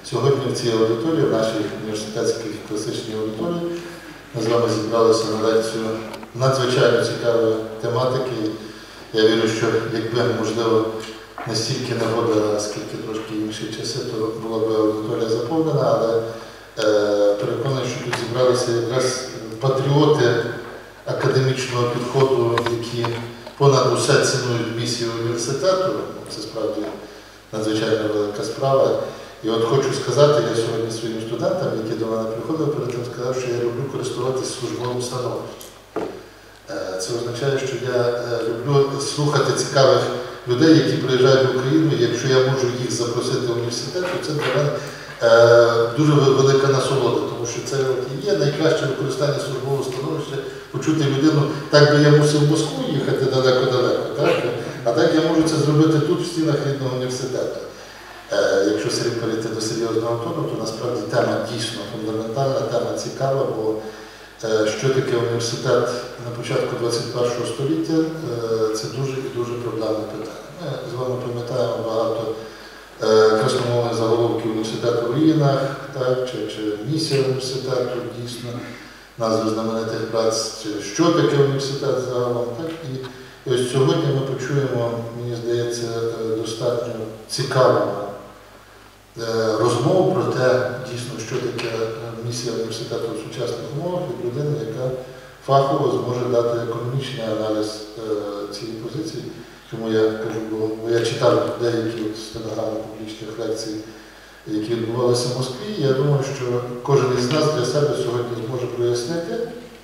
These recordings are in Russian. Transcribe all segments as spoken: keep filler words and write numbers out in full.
Сьогодні в цій аудиторії, в нашій університетській класичній аудиторії, ми з вами зібралися на лекцію надзвичайно цікавої тематики. Я вірю, що якби, можливо, не стільки нагода, а скільки трошки інші часи, то була б аудиторія заповнена, але е, переконаний, що тут зібралися якраз патріоти академічного підходу, які понад усе цінують місію університету. Це справді надзвичайно велика справа. І от хочу сказати, я сьогодні своїм студентам, які до мене приходили, перед тим сказав, що я люблю користуватися службовим становищем. Це означає, що я люблю слухати цікавих людей, які приїжджають в Україну, і якщо я можу їх запросити в університет, то це для мене дуже велика насолода, тому що це і є найкраще використання службового становища, почути людину, так би я мусив в Москву їхати далеко-далеко, так? А так я можу це зробити тут, в стінах рідного університету. Якщо перейти до серйозного тону, то насправді тема дійсно фундаментальна, тема цікава, бо що таке університет на початку двадцять першого століття, це дуже і дуже проблемне питання. Ми з вами пам'ятаємо багато красномовних заголовків університету в руїнах, так, чи, чи місія університету, дійсно, назви знаменитих праць, чи що таке університет загалом. Так. І, і ось сьогодні ми почуємо, мені здається, достатньо цікаву розмову про те, дійсно, що таке місія університету в сучасних умовах від людини, яка фахово зможе дати економічний аналіз цієї позиції. Чому я кажу, бо я читав деякі стенограми публічних лекцій, які відбувалися в Москві, і я думаю, що кожен із нас для себе сьогодні зможе прояснити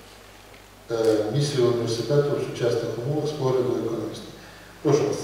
місію університету в сучасних умовах з погляду економіста. Прошу вас.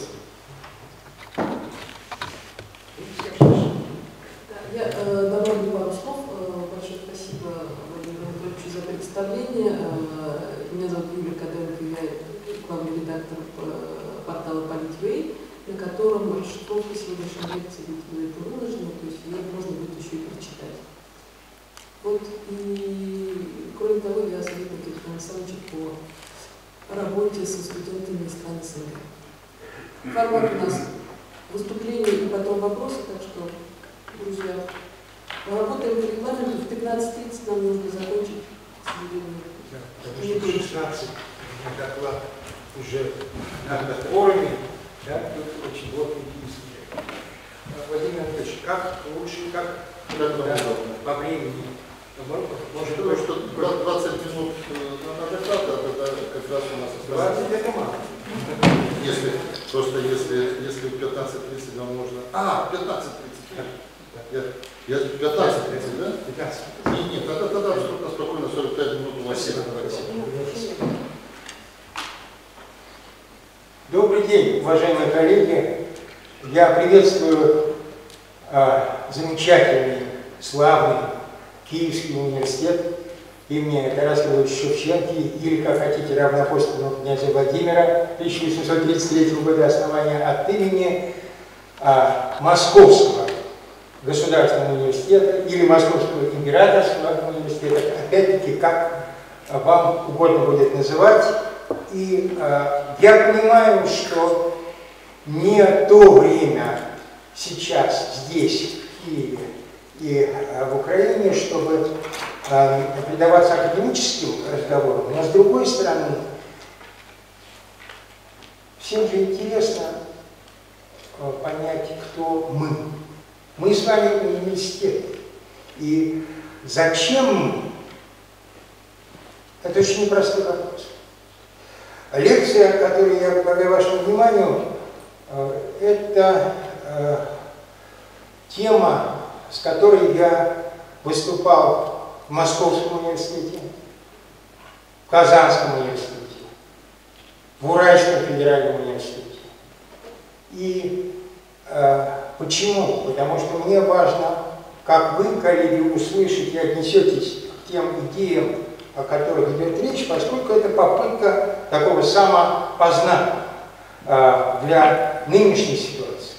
Я э, добавлю пару слов. Большое спасибо Владимиру Анатольевичу за представление. Меня зовут Юлия Каденко, я главный редактор портала Политвей, на котором расшифровка сегодняшней лекции будет выложена, то есть ее можно будет еще и прочитать. Вот, и кроме того, я советник Александра Александровича по работе со студентами из стран СНГ. Формат у нас выступление и потом вопросы, так что, друзья, мы работаем по регламенту, в пятнадцать тридцать нам нужно закончить. Да, потому что в шестнадцать доклад уже на форуме, да, тут очень плотный дискуссия. Владимир Анатольевич, как лучше, как да, по времени? Может быть, что двадцать минут на доклад, а тогда как раз у нас двадцать это мало. Если, просто если, если в пятнадцать тридцать нам можно... А, пятнадцать тридцать. Я, я пятнадцать тридцать, да? пятнадцать. Нет, нет, тогда, тогда абсолютно спокойно, сорок пять минут у вас. Добрый день, уважаемые коллеги. Я приветствую э, замечательный, славный Киевский университет имени Тараса Григорьевича Шевченки, или, как хотите, равноапостольного князя Владимира, тысяча восемьсот тридцать третьего года основания, от имени э, Московского государственного университета или Московского императорского университета, опять-таки, как вам угодно будет называть. И э, я понимаю, что не то время сейчас здесь, в Киеве и э, в Украине, чтобы э, предаваться академическим разговорам, но с другой стороны, всем же интересно э, понять, кто мы. Мы с вами университет. И зачем? Это очень непростой вопрос. Лекция, которую я предлагаю вашему вниманию, это тема, с которой я выступал в Московском университете, в Казанском университете, в Уральском федеральном университете. И почему? Потому что мне важно, как вы, коллеги, услышите и отнесетесь к тем идеям, о которых идет речь, поскольку это попытка такого самопознания э, для нынешней ситуации.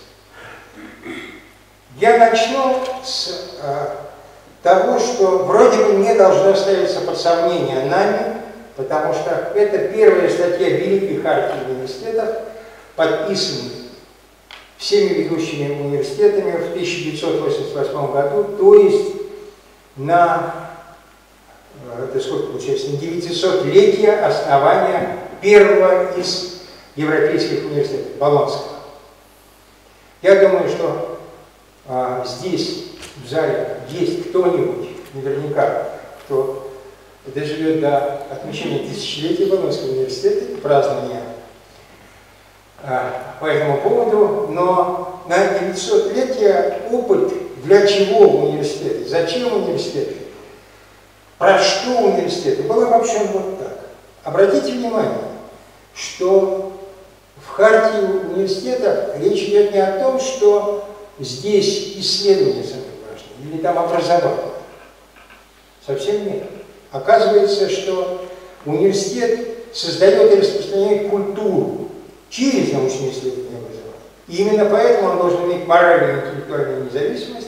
Я начну с э, того, что вроде бы не должно ставиться под сомнение нами, потому что это первая статья Великой Хартии университетов, подписанной всеми ведущими университетами в тысяча девятьсот восемьдесят восьмом году, то есть на, это сколько получается, на девятисотлетие основания первого из европейских университетов, Болонского. Я думаю, что а, здесь, в зале, есть кто-нибудь, наверняка, кто доживет до отмечения тысячелетия Болонского университета и празднования а, по этому поводу, но на девятисотлетие опыт для чего университеты, зачем университеты, про что университеты, был обобщен вот так. Обратите внимание, что в хартии университета речь идет не о том, что здесь исследования самые важные, или там образование. Совсем нет. Оказывается, что университет создает и распространяет культуру через научные исследования и образование. И именно поэтому он должен иметь моральную и интеллектуальную независимость,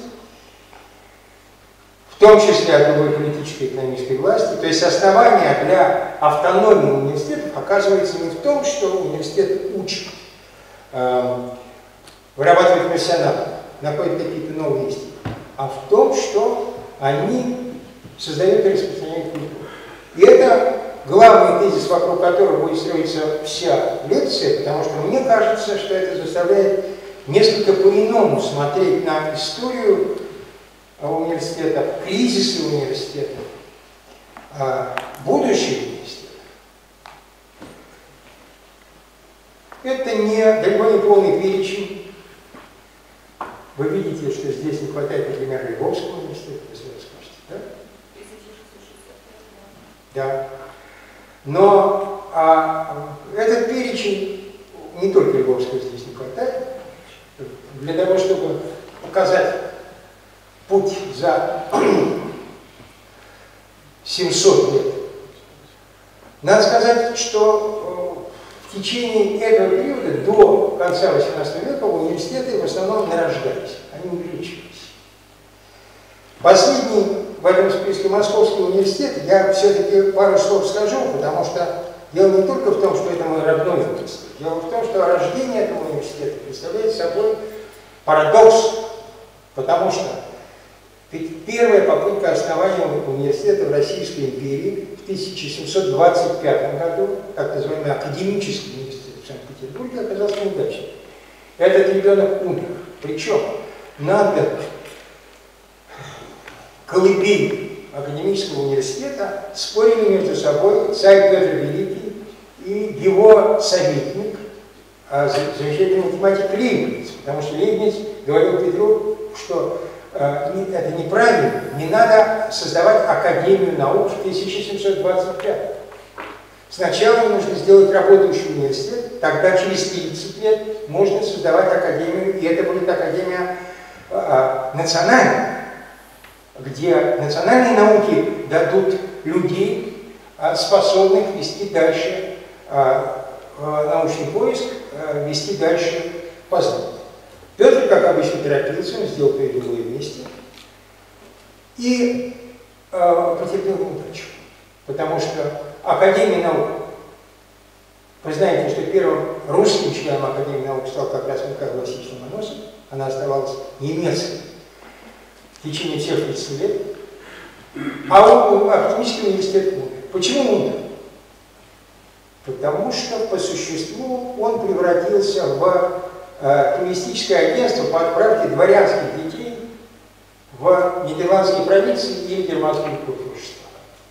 в том числе от любой политической и экономической власти. То есть основание для автономии университетов оказывается не в том, что университет учит, э, вырабатывает профессионалов, находит какие-то новые истины, а в том, что они создают и распространяют культуру. И это главный тезис, вокруг которого будет строиться вся лекция, потому что мне кажется, что это заставляет несколько по-иному смотреть на историю университетов, кризисы университетов, будущее университета. Это не, далеко не полный перечень. Вы видите, что здесь не хватает, например, Львовского университета, если вы скажете, да? Да. Но а, этот перечень, не только Львовского здесь не хватает, для того, чтобы показать путь за семьсот лет. Надо сказать, что в течение этого периода, до конца восемнадцатого века, университеты в основном нарождались, они увеличивались. Последний в этом списке Московский университет, я все-таки пару слов скажу, потому что дело не только в том, что это мой родной университет, дело в том, что рождение этого университета представляет собой парадокс, потому что ведь первая попытка основания университета в Российской империи в тысяча семьсот двадцать пятом году, так называемый академический университет в Санкт-Петербурге, оказался неудачным. Этот ребенок умер. Причем надо колыбель академического университета спорили между собой царь Петр Великий и его советник, замечательный математик Лейбниц, потому что Лейбниц говорил Петру, что э, это неправильно, не надо создавать Академию наук в тысяча семьсот двадцать пятом. Сначала нужно сделать работающий университет, тогда через тридцать лет можно создавать Академию, и это будет Академия э, национальная, где национальные науки дадут людей, э, способных вести дальше э, научный поиск, э, вести дальше познание. Петр, как обычно, торопился, он сделал то и другое вместе и э, потерпел неудачу, потому что Академия наук, вы знаете, что первым русским членом Академии наук стал как раз Михаил Васильевич Ломоносов, она оставалась немецкой в течение всех тридцати лет, а он, Академический университет умер. Почему умер? Потому что по существу он превратился в э, туристическое агентство по отправке дворянских детей в нидерландские провинции или германские курфюршества.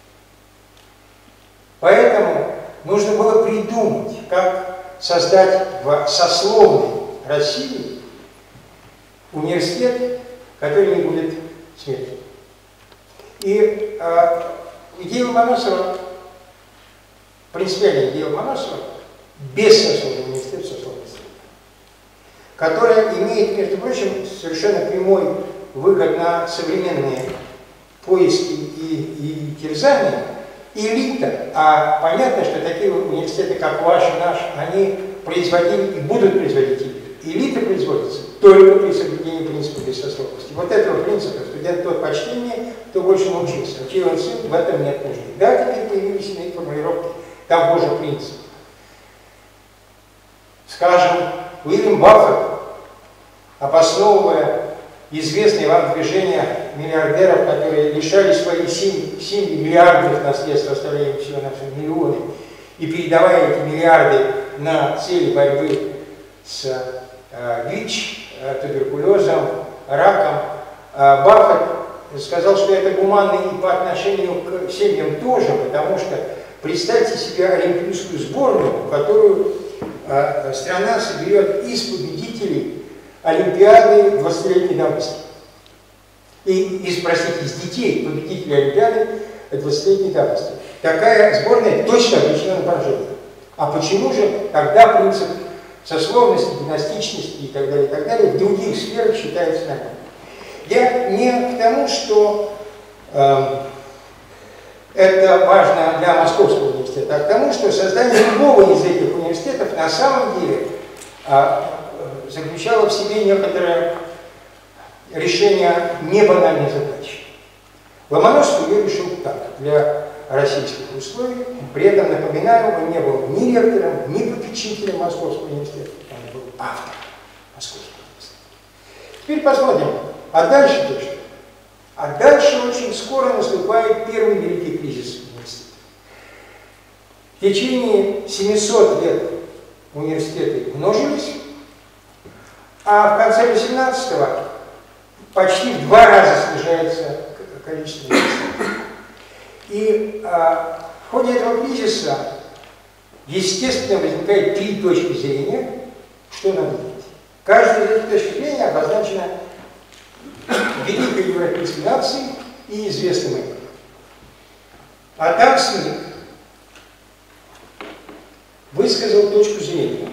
Поэтому нужно было придумать, как создать в сословной России университет, который не будет смертным. И э, идея Ломоносова, принципиальная идея Ломоносова, бессословный университет сословности, которая имеет, между прочим, совершенно прямой выход на современные поиски и, и терзания. Элита, а понятно, что такие университеты, как ваш и наш, они производили и будут производить элиту. Элита производится только при соблюдении принципа бессословности. Вот этого принципа студент тот почтение, кто больше научился. Чей он сын, в этом нет нужды. Да, теперь появились иные формулировки того же принципа. Скажем, Уильям Баффет обосновывая известное вам движение миллиардеров, которые лишали свои семьи миллиардов наследств, оставляя всего на все миллионы, и передавая эти миллиарды на цели борьбы с э, ВИЧ, э, туберкулезом, раком, э, Баффет сказал, что это гуманно и по отношению к семьям тоже, потому что представьте себе олимпийскую сборную, которую э, страна соберет из победителей Олимпиады двадцатилетней давности. И, из, простите, из детей победителей Олимпиады двадцатилетней давности. Такая сборная точно обречена на поражение. А почему же тогда принцип сословности, династичности и так далее, и так далее в других сферах считается нормальным? Я не к тому, что э, это важно для Московского университета, а к тому, что создание любого из этих университетов на самом деле э, заключало в себе некоторое решение небанальной задачи. Ломоносов ее решил так, для российских условий. При этом, напоминаю, он не был ни ректором, ни попечителем Московского университета, он был автором Московского университета. Теперь посмотрим, а дальше-то что? А дальше очень скоро наступает первый великий кризис университета. В течение семисот лет университеты множились, а в конце восемнадцатого почти в два раза снижается количество университетов. И а, в ходе этого кризиса, естественно, возникает три точки зрения, что надо делать. Каждая из этих точек зрения обозначена великой европейской нацией и известным им. Адам Смит высказал точку зрения,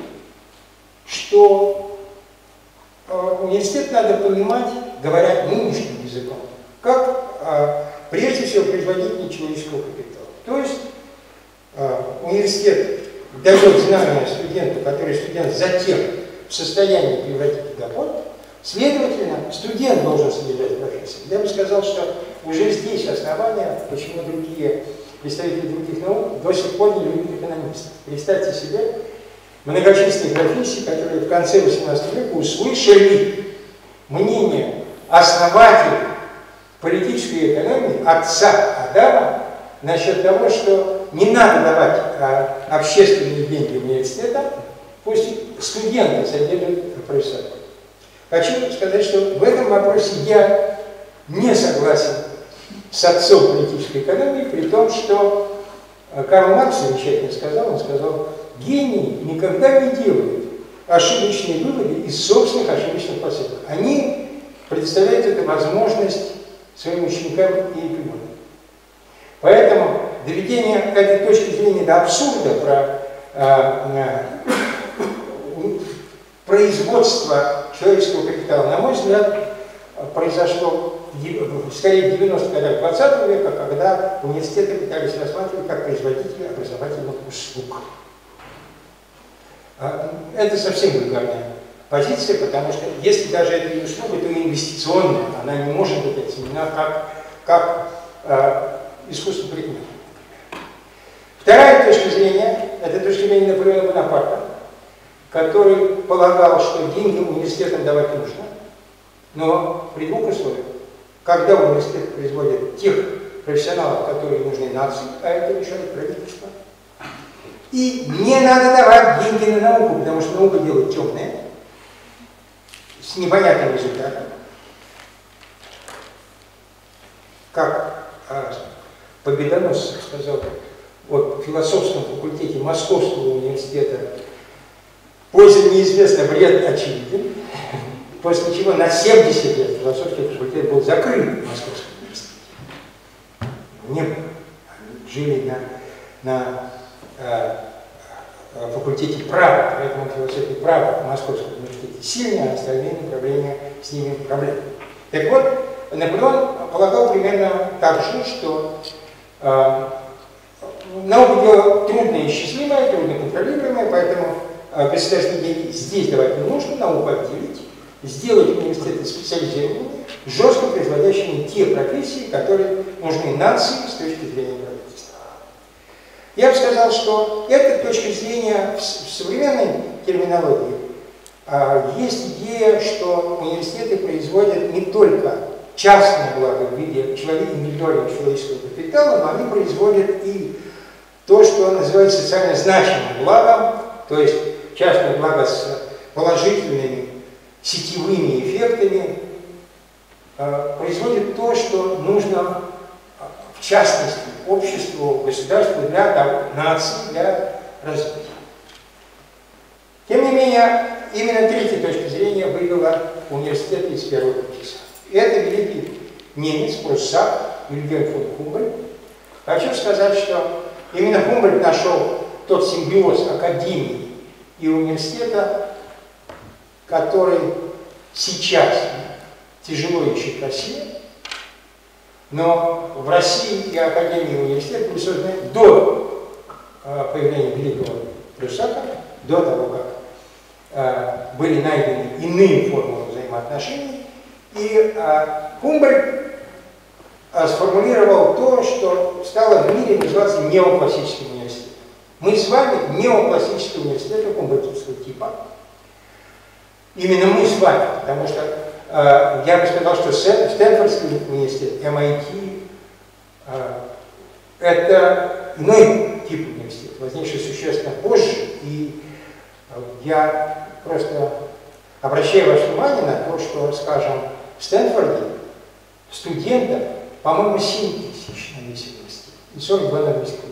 что э, университет надо понимать, говоря нынешним языком, как э, прежде всего производитель человеческого капитала. То есть э, университет дает знания студенту, который студент затем в состоянии превратить в доход. Следовательно, студент должен содержать профессию. Я бы сказал, что уже здесь основания, почему другие представители других наук до сих пор не любят экономистов. Представьте себе многочисленные профессии, которые в конце восемнадцатого века услышали мнение основателя политической экономии, отца Адама, насчет того, что не надо давать а, общественные деньги университета, пусть студенты содержат профессора. Хочу сказать, что в этом вопросе я не согласен с отцом политической экономии, при том, что Карл Маркс замечательно сказал, он сказал, гении никогда не делают ошибочные выводы из собственных ошибочных поступков. Они представляют эту возможность своим ученикам и эпигонам. Поэтому доведение этой точки зрения до абсурда про э, э, производство человеческого капитала, на мой взгляд, произошло скорее в девяностых годах двадцатого века, когда университеты пытались рассматривать как производители образовательных услуг. Это совсем вульгарная позиция, потому что если даже это не услуга, то и инвестиционная, она не может быть оценена как, как э, искусство предмета. Вторая точка зрения, это точка зрения Наполеона Бонапарта, который полагал, что деньги университетам давать нужно, но при двух условиях. Когда университет производит тех профессионалов, которые нужны нации, а это решает правительство. И не надо давать деньги на науку, потому что наука делает темное, с непонятным результатом. Как а, Победоносцев сказал, вот в философском факультете Московского университета польза неизвестна, вред очевиден, после чего на семьдесят лет философский факультет был закрыт в Московском университете. Не было. Жили на, на э, факультете права, поэтому философия права в Московском университете сильная, а остальные направления с ними проблемы. Так вот, Наполеон полагал примерно так же, что э, наука дело трудное и счастливое, трудно контролируемое, поэтому э, государственные деньги здесь давать не нужно, науку отделить, сделать университеты специализированными, жестко производящими те профессии, которые нужны нации с точки зрения правительства. Я бы сказал, что эта точка зрения в современной терминологии есть идея, что университеты производят не только частное благо в виде индивидуального человеческого капитала, но они производят и то, что называется социально значимым благом, то есть частное благо с положительными сетевыми эффектами, производит то, что нужно в частности обществу, государству, для там, нации, для развития. Тем не менее, именно третья точка зрения вывела университет из первого часа. Это великий немец, пруссак, Вильгельм фон Хумбольдт. Хочу сказать, что именно Хумбольдт нашел тот симбиоз академии и университета, который сейчас тяжело ищет Россия, но в России и академии и университет были созданы до э, появления великого пруссака, до того, как э, были найдены иные формы взаимоотношений. И э, Хумбольдт э, сформулировал то, что стало в мире называться неоклассическим университетом. Мы с вами неоклассический университет хумбольдтовского типа. Именно мы с вами, потому что э, я бы сказал, что Стэнфордский университет, эм ай ти, э, это иной тип университета, возникший существенно позже. И э, я просто обращаю ваше внимание на то, что, скажем, в Стэнфорде студентов, по-моему, семь тысяч на весь университет, и сорок два на весь клуб.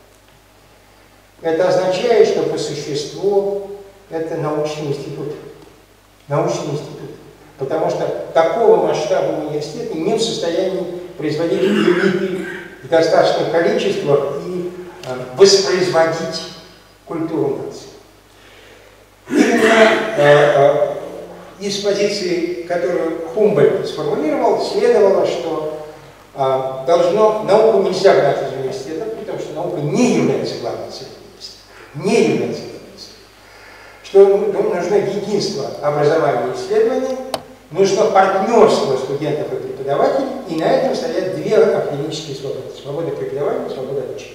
Это означает, что по существу это научный институт. Научный институт. Потому что такого масштаба университета не в состоянии производить элиты в достаточных количествах и э, воспроизводить культуру нации. Именно э, э, из позиции, которую Хумбольдт сформулировал, следовало, что э, должно, науку нельзя гнать из университета, потому что наука не является главной целью университета. Не является главной целью. Что нужно единство образования и исследований, нужно партнерство студентов и преподавателей, и на этом стоят две академические свободы. Свобода преподавания и свобода обучения.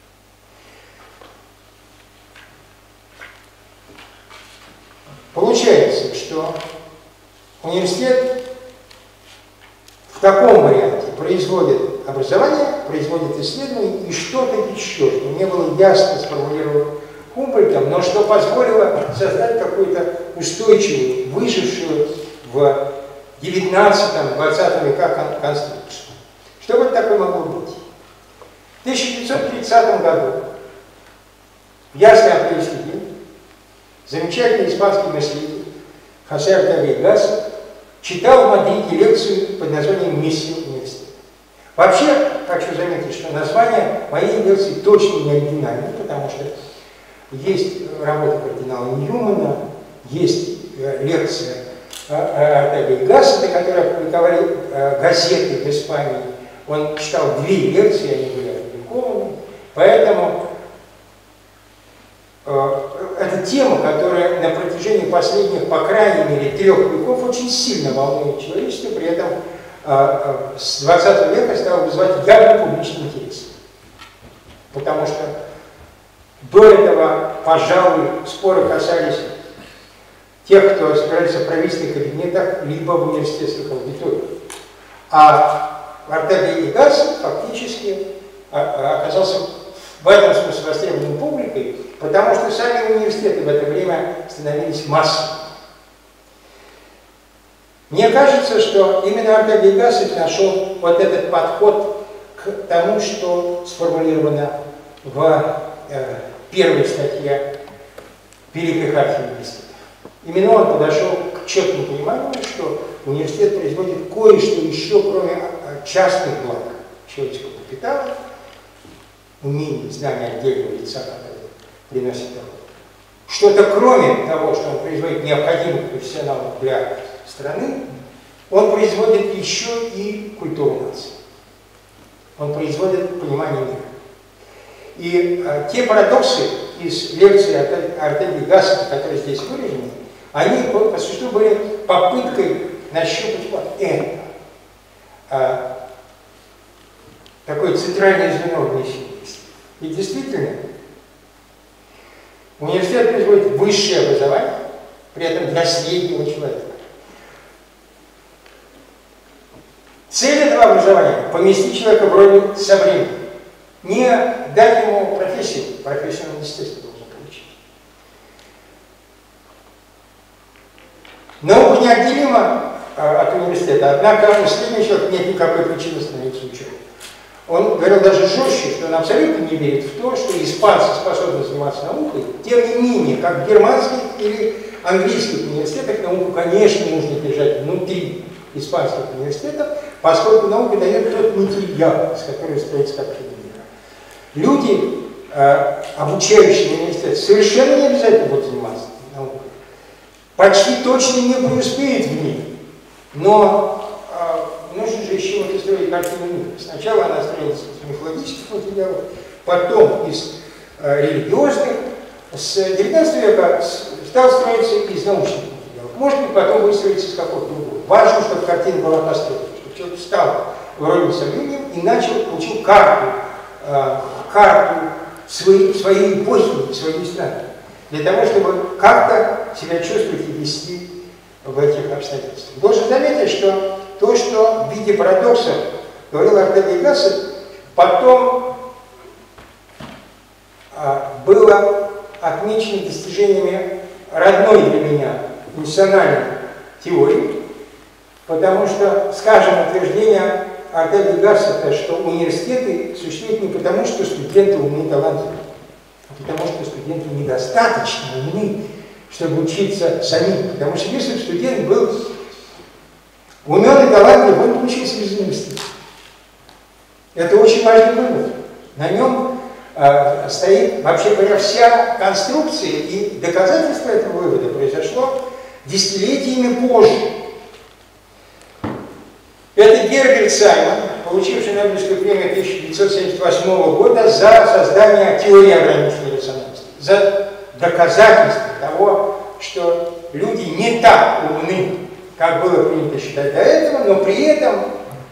Получается, что университет в таком варианте производит образование, производит исследования и что-то еще, что не было ясно сформулировано Хумбольдтом, но что позволило создать какую-то устойчивую, выжившую в девятнадцатом-двадцатом веках конструкцию. Что бы это такое могло быть? В тысяча девятьсот тридцатом году, в ясный апрельский день, замечательный испанский мыслитель Хосе Ортега и Гассет читал в Мадриде лекцию под названием «Миссия университета». Вообще, хочу заметить, что название моей лекции точно не оригинальное, потому что есть работа кардинала Ньюмана, есть лекция Ортега и Гассета, которые опубликовали газеты в Испании. Он читал две лекции, они были опубликованы. Поэтому это тема, которая на протяжении последних, по крайней мере, трех веков очень сильно волнует человечество, при этом с двадцатого века стала вызывать явный публичный интерес. Потому что до этого, пожалуй, споры касались тех, кто собирается в правительственных кабинетах, либо в университетских аудиториях. А Ортега и Гассет фактически оказался в этом смысле востребованной публикой, потому что сами университеты в это время становились массовыми. Мне кажется, что именно Ортега и Гассет нашел вот этот подход к тому, что сформулировано в э, первой статье Великой Хартии университета. Именно он подошел к четкому пониманию, что университет производит кое-что еще, кроме частных благ человеческого капитала, умений, знания отдельного лица, которые приносит доход. Что-то кроме того, что он производит необходимых профессионалов для страны, он производит еще и культуру нации. Он производит понимание мира. И а, те парадоксы из лекции Ортеги и Гассета, которые здесь выражены, они по существу были попыткой нащупать вот это. А, такое центральное звено в миссии. И действительно, университет производит высшее образование, при этом для среднего человека. Цель этого образования – поместить человека в роли со временем. Не дать ему профессию, профессию он, естественно, должен получить. Наука неотделима от университета, однако у среднего человека нет никакой причины становиться ученым. Он говорил даже жестче, что он абсолютно не верит в то, что испанцы способны заниматься наукой. Тем не менее, как в германских или английских университетах, науку, конечно, нужно держать внутри испанских университетов, поскольку наука дает тот материал, с которым строится картина мира. Люди, э, обучающие университет, совершенно не обязательно будут заниматься наукой. Почти точно не преуспеют в ней. Но э, нужно же из чего-то строить картину мира. Сначала она строилась из мифологических материалов, потом из э, религиозных. С девятнадцатого века стал строиться из научных материалов. Может быть, потом будет строиться из какого-то другого. Важно, чтобы картина была построена, чтобы человек встал в роли со временем и начал, получил карту, э, карту своей, своей эпохи, своей страны. Для того, чтобы как-то себя чувствовать и вести в этих обстоятельствах. Должен заметить, что то, что в виде парадокса говорил Ортега и Гассет, потом а, было отмечено достижениями родной для меня функциональной теории, потому что, скажем, утверждение Ортега и Гассета, что университеты существуют не потому, что студенты умны и талантливы, а потому что студенты недостаточно умны, чтобы учиться самим. Потому что если бы студент был умен и талантлив, он бы учился без университета. Это очень важный вывод. На нем э, стоит, вообще говоря, вся конструкция, и доказательство этого вывода произошло десятилетиями позже. Это Герберт Саймон, получивший Нобелевскую премию тысяча девятьсот семьдесят восьмого года за создание теории ограниченной рациональности, за доказательство того, что люди не так умны, как было принято считать до этого, но при этом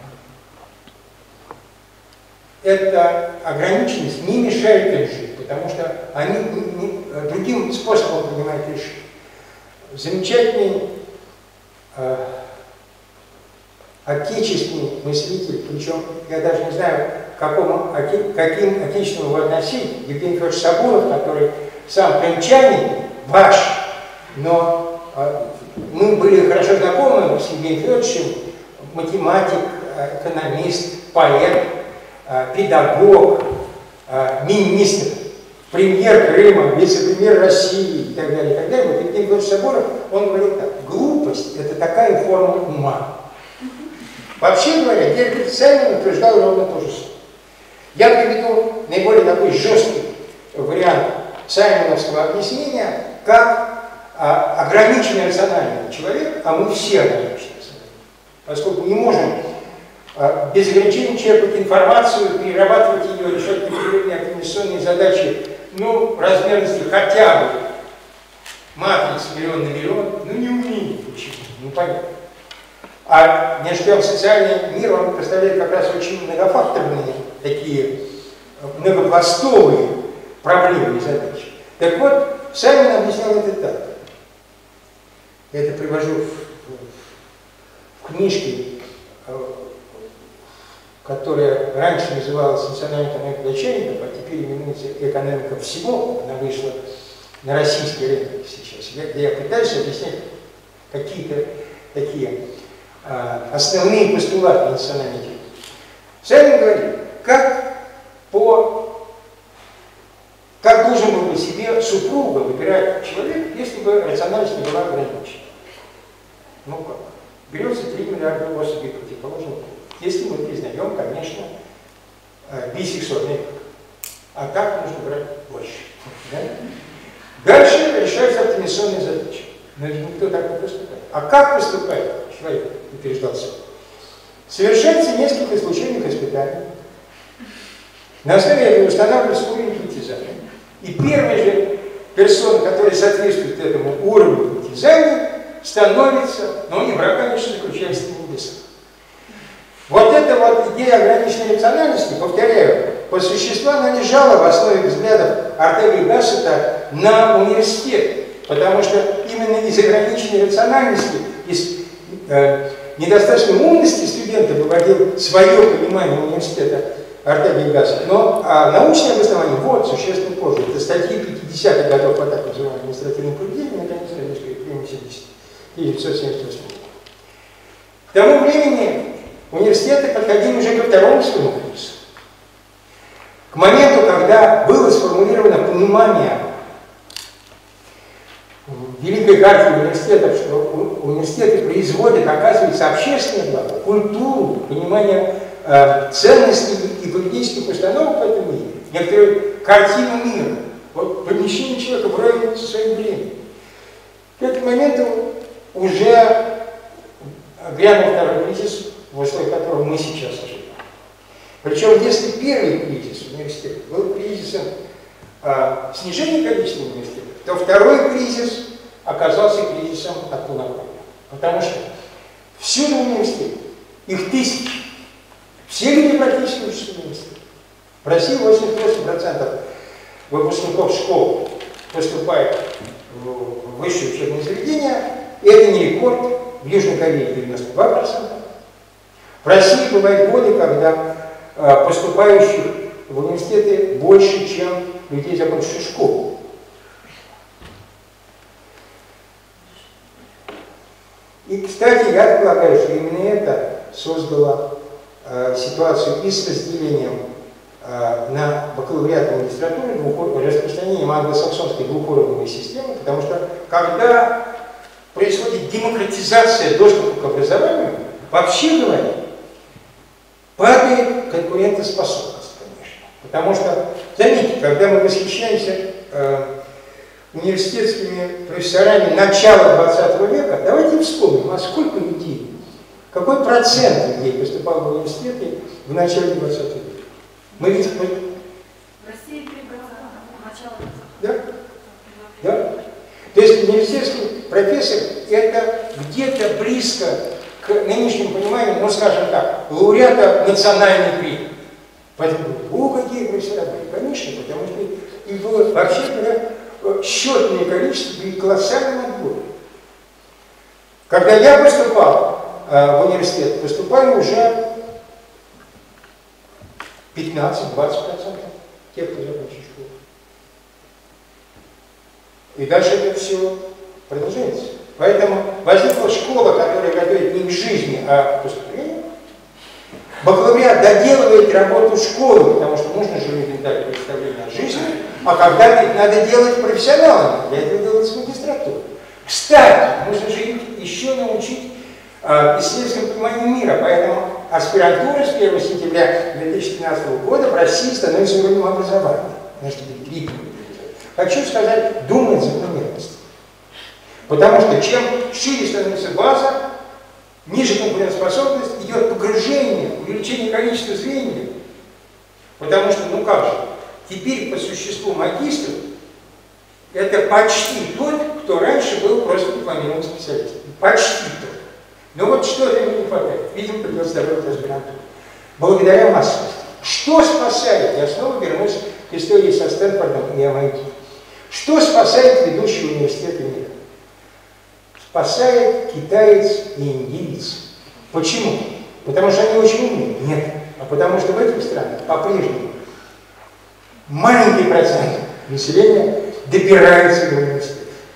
эта ограниченность не мешает им жить, потому что они не, не, другим способом принимают решения. Замечательный э, отечественный мыслитель, причем я даже не знаю, к какому, каким отечественному его относить, Евгений Федорович Сабуров, который сам крымчанин, ваш, но э, мы были хорошо знакомы с Евгением Федоровичем, математик, экономист, поэт, э, педагог, э, министр, премьер Крыма, вице-премьер России и так далее, и так далее. Вот Евгений Федорович Сабуров, он говорил так: глупость – это такая форма ума. Вообще говоря, Герберт Саймон утверждал ровно то же самое. Я приведу наиболее такой жесткий вариант саймоновского объяснения, как а, ограниченный рациональный человек, а мы все ограничены рациональны, поскольку не можем а, без ограничений черпать информацию, перерабатывать ее, решать непрерывные организационные задачи, ну, размерности хотя бы матриц миллион на миллион, ну не умеем почему, ну понятно. А между тем социальный мир, он представляет как раз очень многофакторные, такие многопластовые проблемы и задачи. Так вот, Саймон объяснял это так. Я это привожу в, в, в книжке, которая раньше называлась «Национальная экономика дочерников», а теперь именуется «Экономика всего». Она вышла на российский рынок сейчас. Я, я пытаюсь объяснять какие-то такие а, основные постулаты национальной теории. Саймон говорит, как по Как должен был бы себе супруга выбирать человек, если бы рациональность не была ограничена? Ну как? Берется три миллиарда особей противоположных полов. Если мы признаем, конечно, бисексуальный брак. А так нужно брать больше. Да? Дальше решаются оптимизационные задачи. Но никто так не поступает. А как поступает человек, утверждался? Совершается несколько случайных испытаний. На основе этого устанавливается уровень притязания. И первая же персона, которая соответствует этому уровню притязания, становится, но не враг, конечно, заключается в небесах. Вот эта вот идея ограниченной рациональности, повторяю, по существу она лежала в основе взглядов Ортега и Гассета на университет, потому что именно из ограниченной рациональности, из э, недостаточной умности студента выводил свое понимание университета Аркадий Гасов. Но а научное обоснование вот существенно позже. Это статьи пятидесятых годов по так называемому административному поведению, наконец, тысяча девятьсот семьдесят восьмого. К тому времени университеты подходили уже ко второму своему кризису. К моменту, когда было сформулировано понимание в Великой карте университетов, что университеты производят, оказывается, общественное благо, культуру, понимание э, ценностей и политических установок в этом мире, некоторую картину мира, вот, помещение человека в районе со своим временем. К этому моменту уже глянул второй кризис, в условиях которого мы сейчас живем. Причем, если первый кризис университета был кризисом э, снижения количества университетов, то второй кризис оказался кризисом от полнокровия. Потому что всюду университеты, их тысячи, все люди практически учатся в университете. В России восемьдесят восемь процентов выпускников школ поступает в высшее учебное заведение, и это не рекорд. В Южной Корее девяносто два процента. В России бывают годы, когда э, поступающих в университеты больше, чем людей, закончивших школу. И, кстати, я полагаю, что именно это создало э, ситуацию и с разделением э, на бакалавриат и магистратуру, распространением англосаксонской двухуровневой системы, потому что когда происходит демократизация доступа к образованию, вообще говоря, падает конкурентоспособность, конечно. Потому что, заметьте, когда мы восхищаемся э, университетскими профессорами начала двадцатого века, давайте вспомним, а сколько людей, какой процент людей поступал в университеты в начале двадцатого века? Мы видим... В России три процента начала двадцатого века. Да? Да? То есть университетский профессор – это где-то близко к нынешнему пониманию, ну, скажем так, лауреата национальной премии. Поэтому, о, какие профессора были, конечно, потому что их было, вообще говоря, счетное количество и колоссальный отбор. Когда я поступал э, в университет, поступали уже пятнадцать-двадцать процентов тех, кто закончил школу. И дальше это все продолжается. Поэтому возникла школа, которая готовит не к жизни, а к поступлению. Бакалавриат доделывает работу школы, потому что нужно же людям дать представление о жизни, а когда-то надо делать профессионалами, для этого делается магистратура. Кстати, нужно же их еще научить э, исследовательскому пониманию мира, поэтому аспирантура с первого сентября две тысячи пятнадцатого года в России становится уровнем образования. Значит, хочу сказать, думать закономерность. Потому что чем шире становится база, ниже конкурентоспособность, идет погружение, увеличение количества звеньев. Потому что, ну как же, теперь по существу магистр это почти тот, кто раньше был просто дипломированным специалистом. Почти тот. Но вот что-то ему не хватает. Видимо, придется добавить аспирантуру. Благодаря массовости. Что спасает? Я снова вернусь к истории со Стэнфордом и эм ай ти. Что спасает ведущие университеты мира? Спасает китаец и индиец. Почему? Потому что они очень умные? Нет. А потому что в этих странах по-прежнему маленький процент населения добирается до университета.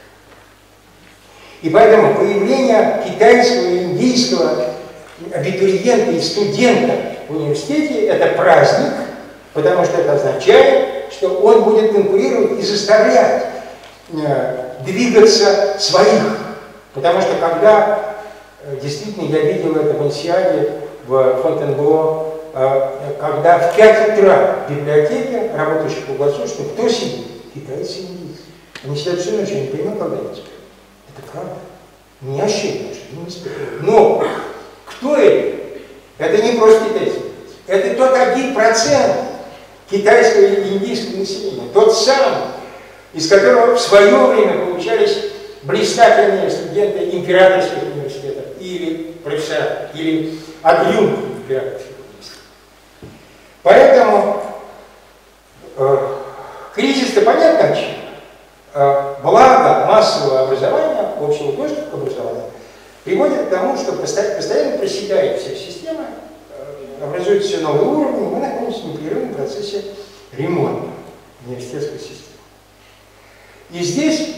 И поэтому появление китайского и индийского абитуриента и студента в университете – это праздник, потому что это означает, что он будет конкурировать и заставлять э, двигаться своих. Потому что когда, э, действительно, я видел это в Ансиаде, в Фонтенбло, э, когда в пять утра в библиотеке, работающих круглосуточно, кто сидит? Китайцы и индийцы. Они сидят всю ночь, я не понимаю, когда они спят. Это правда. Не ощущение, что они не спят. Но кто это? Это не просто китайцы. Это тот один процент китайского и индийского населения. Тот самый, из которого в свое время получались блистательные студенты императорских университетов или профессора, или адъюнкты императорских университетов. Поэтому э, кризис-то понятно, чем. благо массового образования, общего доступа к образованию, приводит к тому, что постоянно проседает вся система, образуются все новые уровни, и мы находимся в непрерывном процессе ремонта университетской системы. И здесь,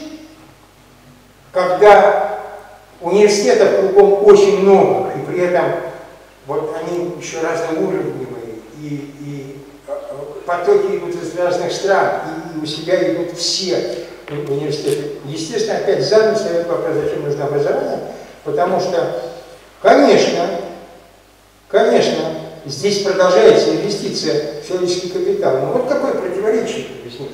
когда университетов кругом очень много, и при этом вот они еще разноуровневые, и, и потоки идут из разных стран, и, и у себя идут все университеты. Естественно, опять задом встает вопрос, зачем нужно образование, потому что, конечно, конечно, здесь продолжается инвестиция в человеческий капитал. Но вот какое противоречие возникает.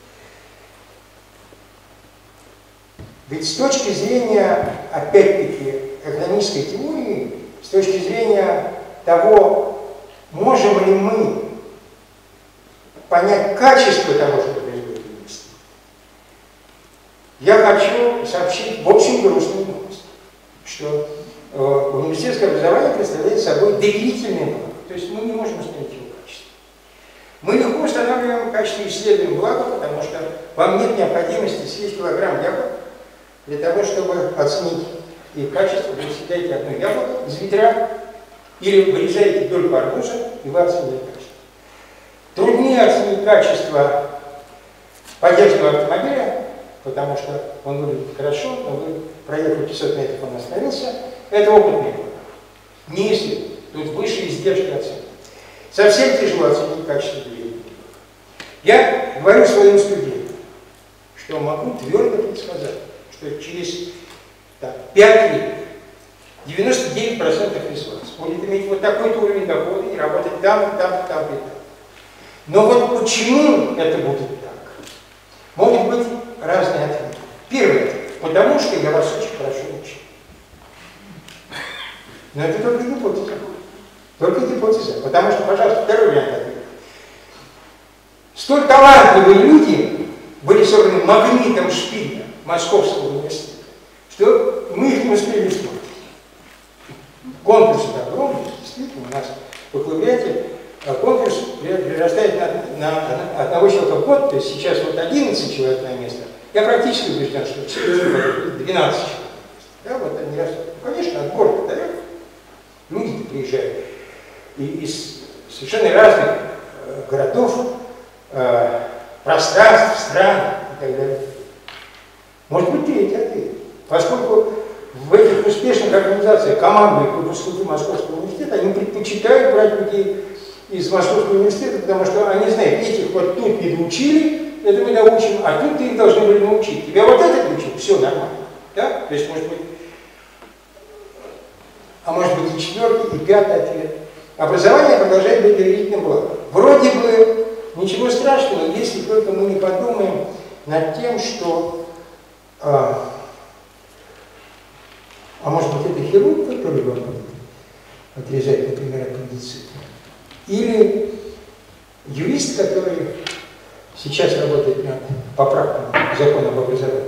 Ведь с точки зрения, опять-таки, экономической теории, с точки зрения того, можем ли мы понять качество того, что происходит в университете, я хочу сообщить в общем грустную новость, что э, университетское образование представляет собой доверительное благо. То есть мы не можем установить его качество. Мы легко устанавливаем качество исследуемого блага, потому что вам нет необходимости съесть килограмм яблок для того, чтобы оценить их качество. Вы съедаете одно яблоко из ведра или вырезаете дольку арбуза, и вы оцените качество. Труднее оценить качество поддержанного автомобиля, потому что он выглядит хорошо, но вы проехали пятьсот метров, он остановился. Это опытный благ. Не исследуем. Тут выше издержки оценки. Совсем тяжело оценить качество движения. Я говорю своим студентам, что могу твердо предсказать, что через так, пять лет девяносто девять процентов из вас будет иметь вот такой-то уровень дохода и работать там, там, там и там. Но вот почему это будет так? Могут быть разные ответы. Первый ответ. Потому что я вас очень хорошо учу. Но это только гипотеза. Только гипотеза. Потому что, пожалуйста, второй вариант ответа. Столь талантливые люди были собраны магнитом Шпиля Московского университета, что мы их не успели смотреть. Конкурс огромный, действительно, у нас в бакалавриате конкурс прирастает на, на одного человека в год, то есть сейчас вот одиннадцать человек на место. Я практически убежден, что через двенадцать человек. Да, вот они растут. Ну, конечно, отбор подает. Люди приезжают из совершенно разных э, городов, э, пространств, стран и так далее. Может быть, третий ответ. Поскольку в этих успешных организациях команды и выпускники Московского университета, они предпочитают брать людей из Московского университета, потому что они знают, этих вот тут не доучили, это мы научим, а тут ты их должны были научить. Тебя вот это научил, все нормально. Да? То есть, может быть, а может быть и четвертый, и пятый ответ. Образование продолжает быть доверительным благом. Вроде бы ничего страшного, если только мы не подумаем над тем, что а, а может быть это хирург, который вам будет отрезать, например, аппендицит, или юрист, который сейчас работает над поправкой закона об образовании,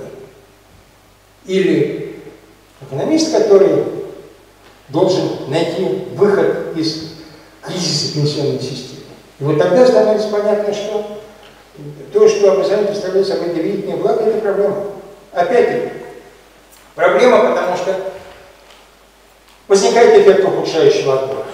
или экономист, который должен найти выход из кризиса пенсионной системы. И вот тогда становится понятно, что то, что образование представляет собой доверительное благо, это проблема. Опять-таки, проблема, потому что возникает эффект ухудшающего отбора.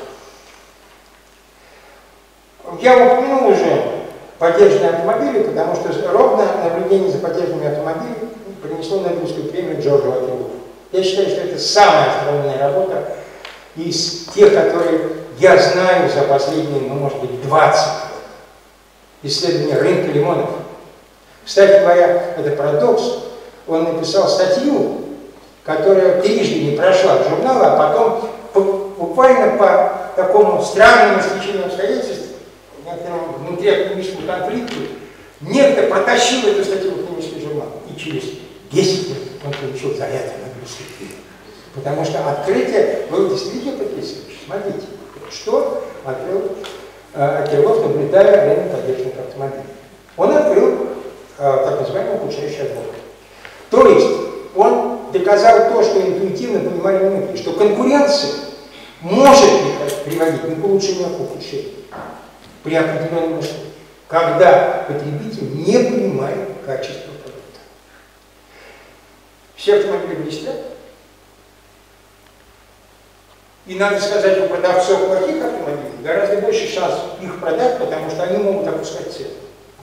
Я упомянул уже поддержанные автомобили, потому что ровно наблюдение за поддержанными автомобилями принесло Нобелевскую премию Джорджу Латвиллу. Я считаю, что это самая остроумная работа из тех, которые я знаю за последние, ну, может быть, двадцать лет. Исследование рынка лимонов. Кстати говоря, это парадокс. Он написал статью, которая трижды не прошла в журнал, а потом по, буквально по такому странному стечению обстоятельств, некоторому внутриакадемическому конфликту, некто протащил эту статью в клинический журнал. И через десять лет он получил за это Нобелевскую премию. Потому что открытие было действительно потрясающе. Смотрите, что открыл э, Кирлов, наблюдая рынок поддержанных автомобилей. Он открыл э, так называемый ухудшающий отбор. То есть он доказал то, что интуитивно понимали многие, что конкуренция может приводить не к улучшению, а к ухудшению при определенном условии, когда потребитель не понимает качество продукта. все автомобили блестят. И надо сказать, у продавцов плохих автомобилей гораздо больше шансов их продать, потому что они могут опускать цены.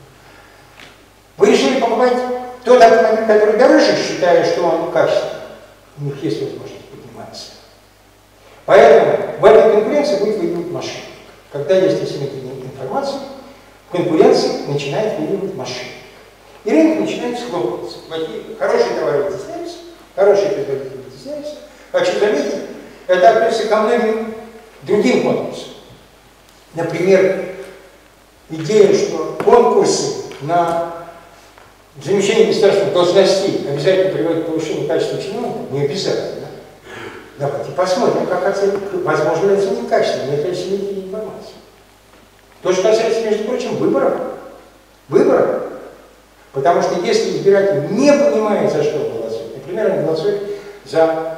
Вы решили покупать тот автомобиль, который дороже, считая, что он качественный. У них есть возможность подниматься. Поэтому в этой конкуренции будет выигрывать мошенник. Когда есть асимметричная информация, в конкуренции начинает выигрывать мошенник. И рынок начинает схлопываться. Хорошие товары вытесняются, хорошие производители вытесняются. Хочу заметить, это относится ко многим другим конкурсам. Например, идея, что конкурсы на замещение государственных должностей обязательно приводят к повышению качества чиновников, не обязательно. Давайте посмотрим, как оценить, возможно ли оценить качество, нет ли асимметрии информации. То, что касается, между прочим, выборов. Выборов. Потому что если избиратель не понимает, за что он голосует, например, он голосует за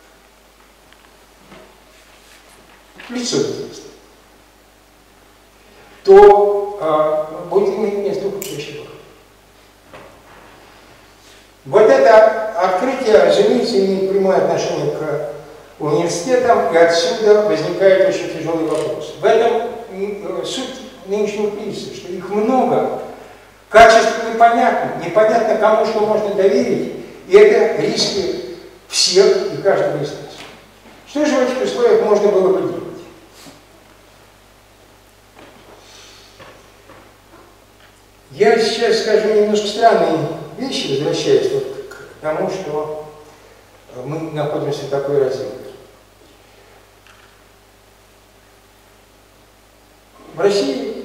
лицо известное, то э, будет иметь место упущение. Вот это открытие, разумеется, имеет прямое отношение к университетам, и отсюда возникает очень тяжелый вопрос. В этом суть нынешнего кризиса, что их много, качество непонятно, непонятно, кому что можно доверить, и это риски всех и каждого из нас. Что же в этих условиях можно было бы делать? Я сейчас скажу немножко странные вещи, возвращаясь вот к тому, что мы находимся в такой развитии. В России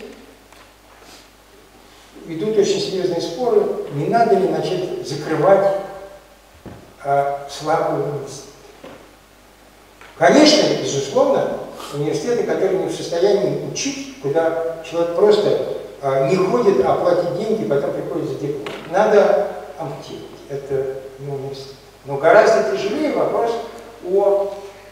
идут очень серьезные споры, не надо ли начать закрывать а, слабые университеты. Конечно, безусловно, университеты, которые не в состоянии учить, куда человек просто а, не ходит, а платит деньги, потом приходит за диплом. Надо ампутировать. Это не университет. Но гораздо тяжелее вопрос о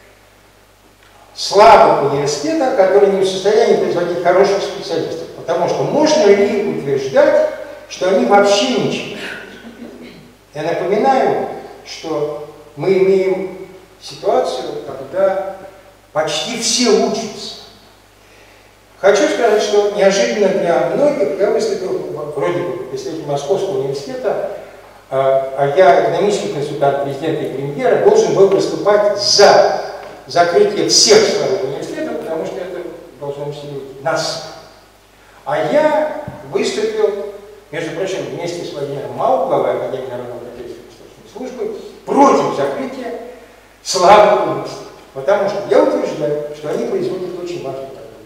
слабых университетах, которые не в состоянии производить хороших специалистов. Потому что можно ли утверждать, что они вообще ничего не делают? Я напоминаю, что мы имеем ситуацию, когда почти все учатся. Хочу сказать, что неожиданно для многих я выступил вроде бы представитель Московского университета, а я экономический консультант президента и премьера, должен был выступать за закрытие всех слабых университетов, потому что это должно усиливать нас. А я выступил, между прочим, вместе с Владимиром Мау, главой Академии народного хозяйства и государственной службы, против закрытия слабых университетов. Потому что я утверждаю, что они производят очень важный продукт.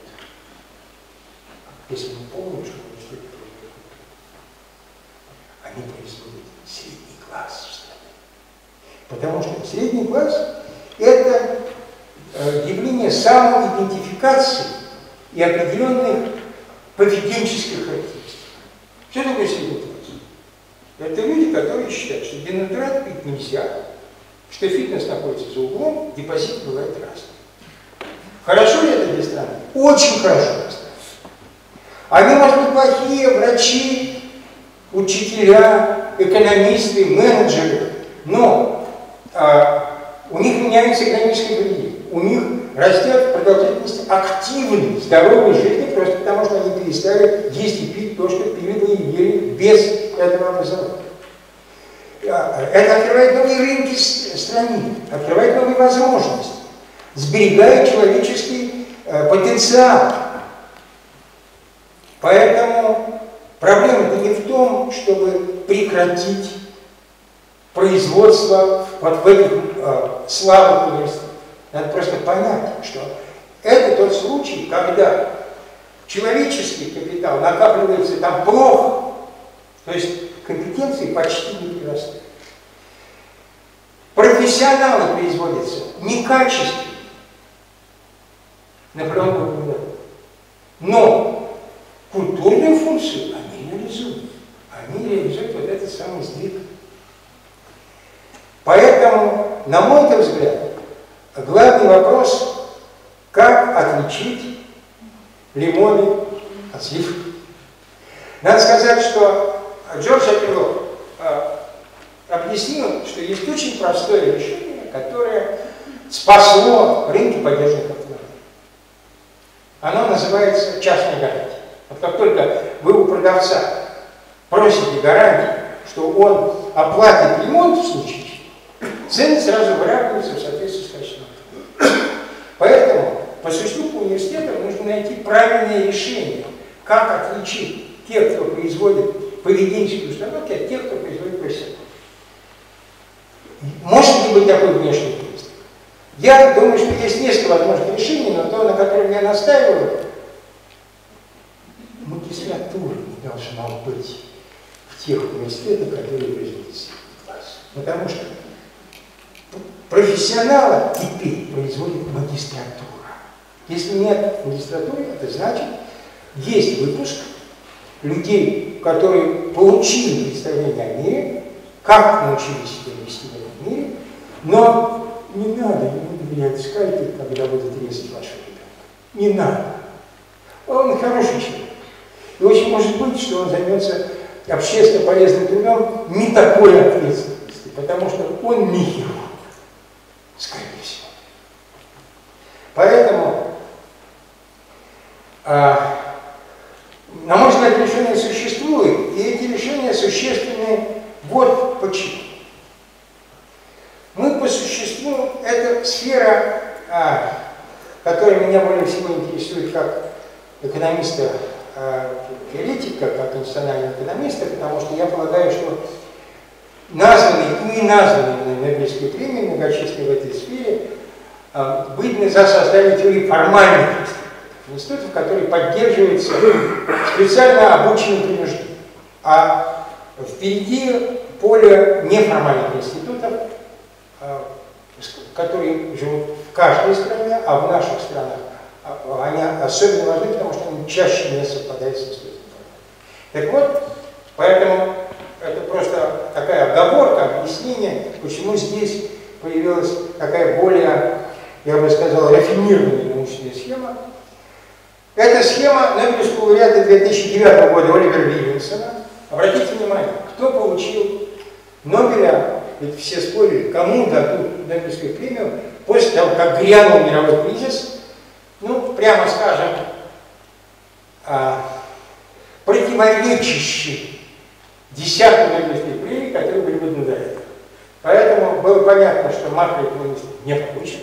Если мы помним, что университеты производят, они производят средний класс в стране. Потому что средний класс – это явление самоидентификации и определенных поведенческих характеристик. Что такое средний класс? Это люди, которые считают, что денатурат пить нельзя, что фитнес находится за углом, депозит бывает разный. Хорошо ли это для страны? Очень хорошо для страны. Они, может быть, плохие врачи, учителя, экономисты, менеджеры, но а, у них меняется экономическое поведение. У них растет продолжительность активной, здоровой жизни, просто потому что они перестали есть и пить то, что пили бы и ели без этого образования. Это открывает новые рынки страны, открывает новые возможности, сберегает человеческий э, потенциал. Поэтому проблема-то не в том, чтобы прекратить производство вот в этих э, слабых университетах. Надо просто понять, что это тот случай, когда человеческий капитал накапливается там плохо, то есть компетенции почти не прирастают. Профессионалы производятся некачественно, на прямом уровне. Но культурную функцию они реализуют. Они реализуют вот этот самый сдвиг. Поэтому, на мой взгляд, главный вопрос, как отличить лимоны от сливок. Надо сказать, что Джордж Апелло объяснил, что есть очень простое решение, которое спасло рынки поддержанных автомобилей. Оно называется частная гарантия. Вот как только вы у продавца просите гарантии, что он оплатит ремонт в случае, цены сразу выравниваются в соответствии с качеством. Поэтому по существу по университетам нужно найти правильное решение, как отличить тех, кто производит поведенческие установки, от тех, кто производит профессионал. Может ли быть такой внешний признак? Я думаю, что есть несколько возможных решений, но то, на котором я настаиваю, магистратура не должна быть в тех университетах, которые производят средний класс. Потому что профессионала теперь производит магистратура. Если нет магистратуры, это значит, есть выпуск людей, которые получили представление о мире, как научились себя вести в этом мире, но не надо ему доверять скальпель, когда будет резать вашего ребенка. Не надо. Он хороший человек. И очень может быть, что он займется общественно полезным трудом не такой ответственности, потому что он не хирург, скорее всего. Поэтому, а, на мой взгляд, решения существуют, и эти решения существенны вот почему. Мы по существу, это сфера, а, которая меня более всего интересует как экономиста, теоретика, как национального экономиста, потому что я полагаю, что названные и не названные Нобелевские премии, многочисленные в этой сфере, выданы за создание теории формальных институтов, институтов, которые поддерживаются специально обученным принуждением. А впереди поле неформальных институтов, которые живут в каждой стране, а в наших странах они особенно важны, потому что они чаще не совпадают с институтом. Так вот, поэтому это просто такая оговорка, объяснение, почему здесь появилась такая более, я бы сказал, рафинированная научная схема. Это схема Нобелевского лауреата две тысячи девятого года Оливера Вильямсона. Обратите внимание, кто получил Нобеля, ведь все спорили, кому дадут Нобелевскую премию после того, как грянул мировой кризис. Ну, прямо скажем, а, противоречащий десятку Нобелевских премий, которые были выданы до этого. Поэтому было понятно, что макроэкономист не получит.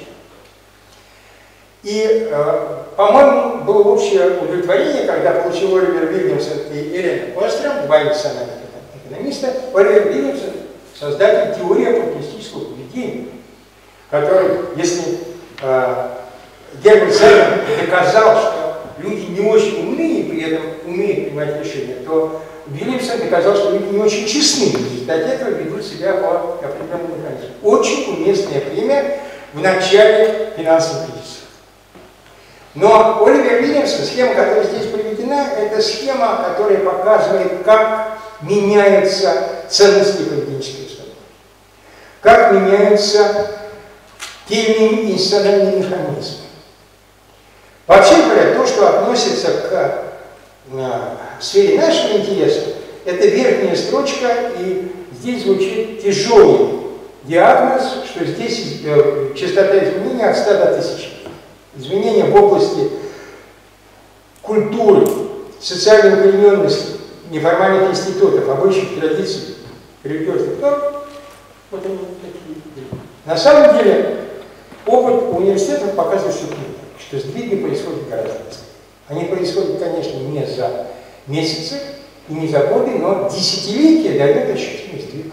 И, э, по-моему, было общее удовлетворение, когда получил Оливер Вильямсон и Эллен Остром, два национальных экономиста. Оливер Вильямсон – создатель теории оппортунистического поведения, который, если э, Герберт Саймон доказал, что люди не очень умны и при этом умеют принимать решения, то Вильямсон доказал, что люди не очень честны, в результате этого ведут себя по определенному механизму. Очень уместная премия в начале финансового кризиса. Но Оливер Вильямсон, схема, которая здесь приведена, это схема, которая показывает, как меняются ценности поведенческой установки, как меняются те или иные институциональные механизмы. Вообще говоря, то, что относится к а, сфере нашего интереса, это верхняя строчка, и здесь звучит тяжелый диагноз, что здесь э, частота изменения от ста до тысячи. Изменения в области культуры, социальной укорененности, неформальных институтов, обычных традиций, религиозных норм. Вот они такие. На самом деле, опыт университетов показывает, что нет. Что сдвиги происходят гораздо быстрее. Они происходят, конечно, не за месяцы и не за годы, но десятилетия дают ощущение сдвига.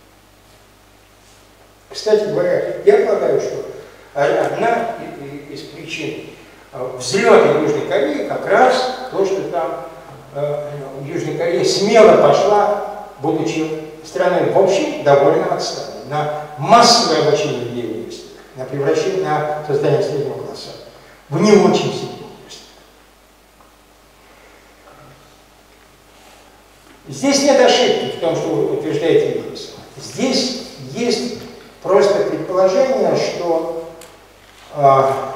Кстати говоря, я полагаю, что одна из причин взлета Южной Кореи как раз то, что там э, Южная Корея смело пошла, будучи страной в общем довольно отсталой, на массовое обучение людей в университетах, на превращение, на создание среднего класса. В не очень сильный университет. Здесь нет ошибки в том, что утверждает Вильямсон. Здесь есть просто предположение, что, а,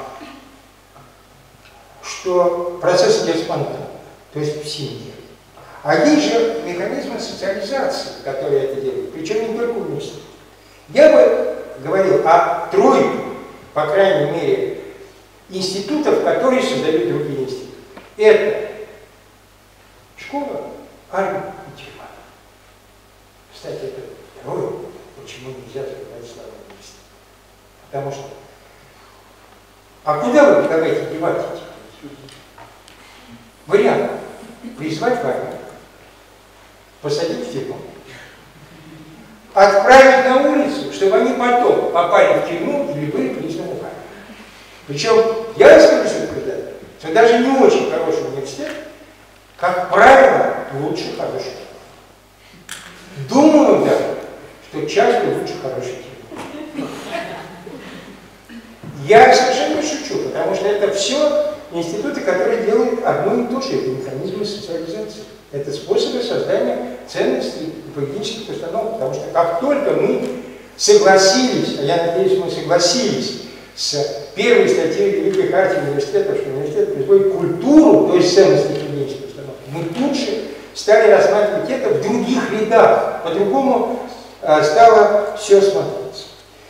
что процесс идет спонтанно, то есть в семье. А есть же механизмы социализации, которые это делают. причем не только университет. Я бы говорил о тройке, по крайней мере, институтов, которые создают другие институты. Это школа, армия и тюрьма. Кстати, это второе, почему нельзя закрывать славу университета. Потому что, а куда вы предлагаете девать эти? Вариант. Призвать в армию, посадить в тюрьму, отправить на улицу, чтобы они потом попали в тюрьму или были признаны в армию. Причем я скажу, что даже не очень хороший университет, как правило, лучше хороший. Думаю даже, что часто лучше хороший тюрьмы. Я совершенно не шучу, потому что это все институты, которые делают одно и то же, это механизмы социализации. Это способы создания ценностей и поведенческих установок. Потому что как только мы согласились, а я надеюсь, мы согласились с первой статьей Великой Хартии университета, что университет производит культуру, то есть ценности поведенческих установок, мы тут же стали рассматривать это в других рядах. По-другому э, стало все смотреться.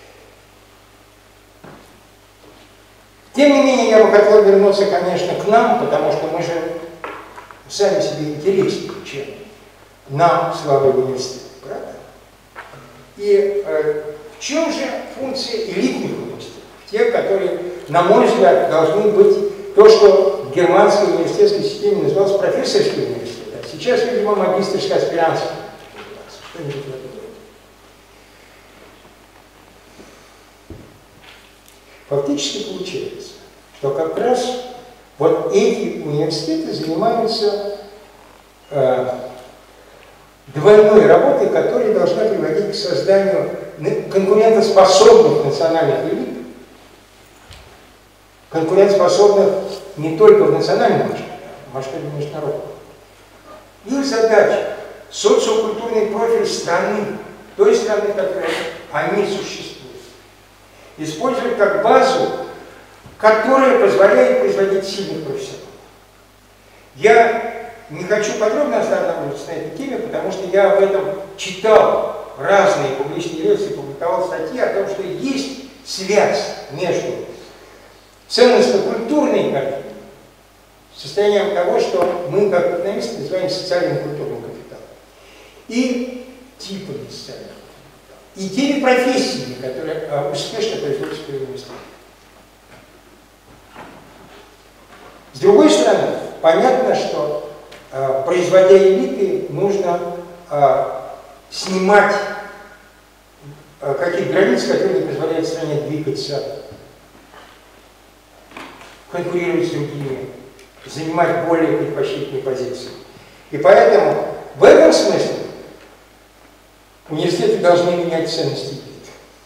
Тем не менее, я бы хотел вернуться, конечно, к нам, потому что мы же сами себе интереснее, чем нам слабый университет, правда? И э, в чем же функция элитных университетов? Те, которые, на мой взгляд, должны быть то, что в германской университетской системе называлось профессорский университет, а сейчас, видимо, магистрско-аспирантский. Что-нибудь в этом роде. Фактически получается, что как раз вот эти университеты занимаются э, двойной работой, которая должна приводить к созданию конкурентоспособных национальных элит, конкурентоспособных не только в национальном масштабе, а в масштабе международном. Их задача – социокультурный профиль страны, той страны, в которой они существуют, использовать как базу, которая позволяет производить сильных профессионалов. Я не хочу подробно останавливаться на этой теме, потому что я об этом читал разные публичные лекции, публиковал статьи о том, что есть связь между ценностно-культурной картиной, состоянием того, что мы, как экономисты, называем социальным культурным капиталом, и типами социального капитала, и теми профессиями, которые а, успешно производятся в университете. С другой стороны, понятно, что а, производя элиты, нужно а, снимать а, какие-то границы, которые не позволяют стране двигаться, конкурировать с другими, занимать более предпочтительные позиции. И поэтому в этом смысле университеты должны менять ценности элит.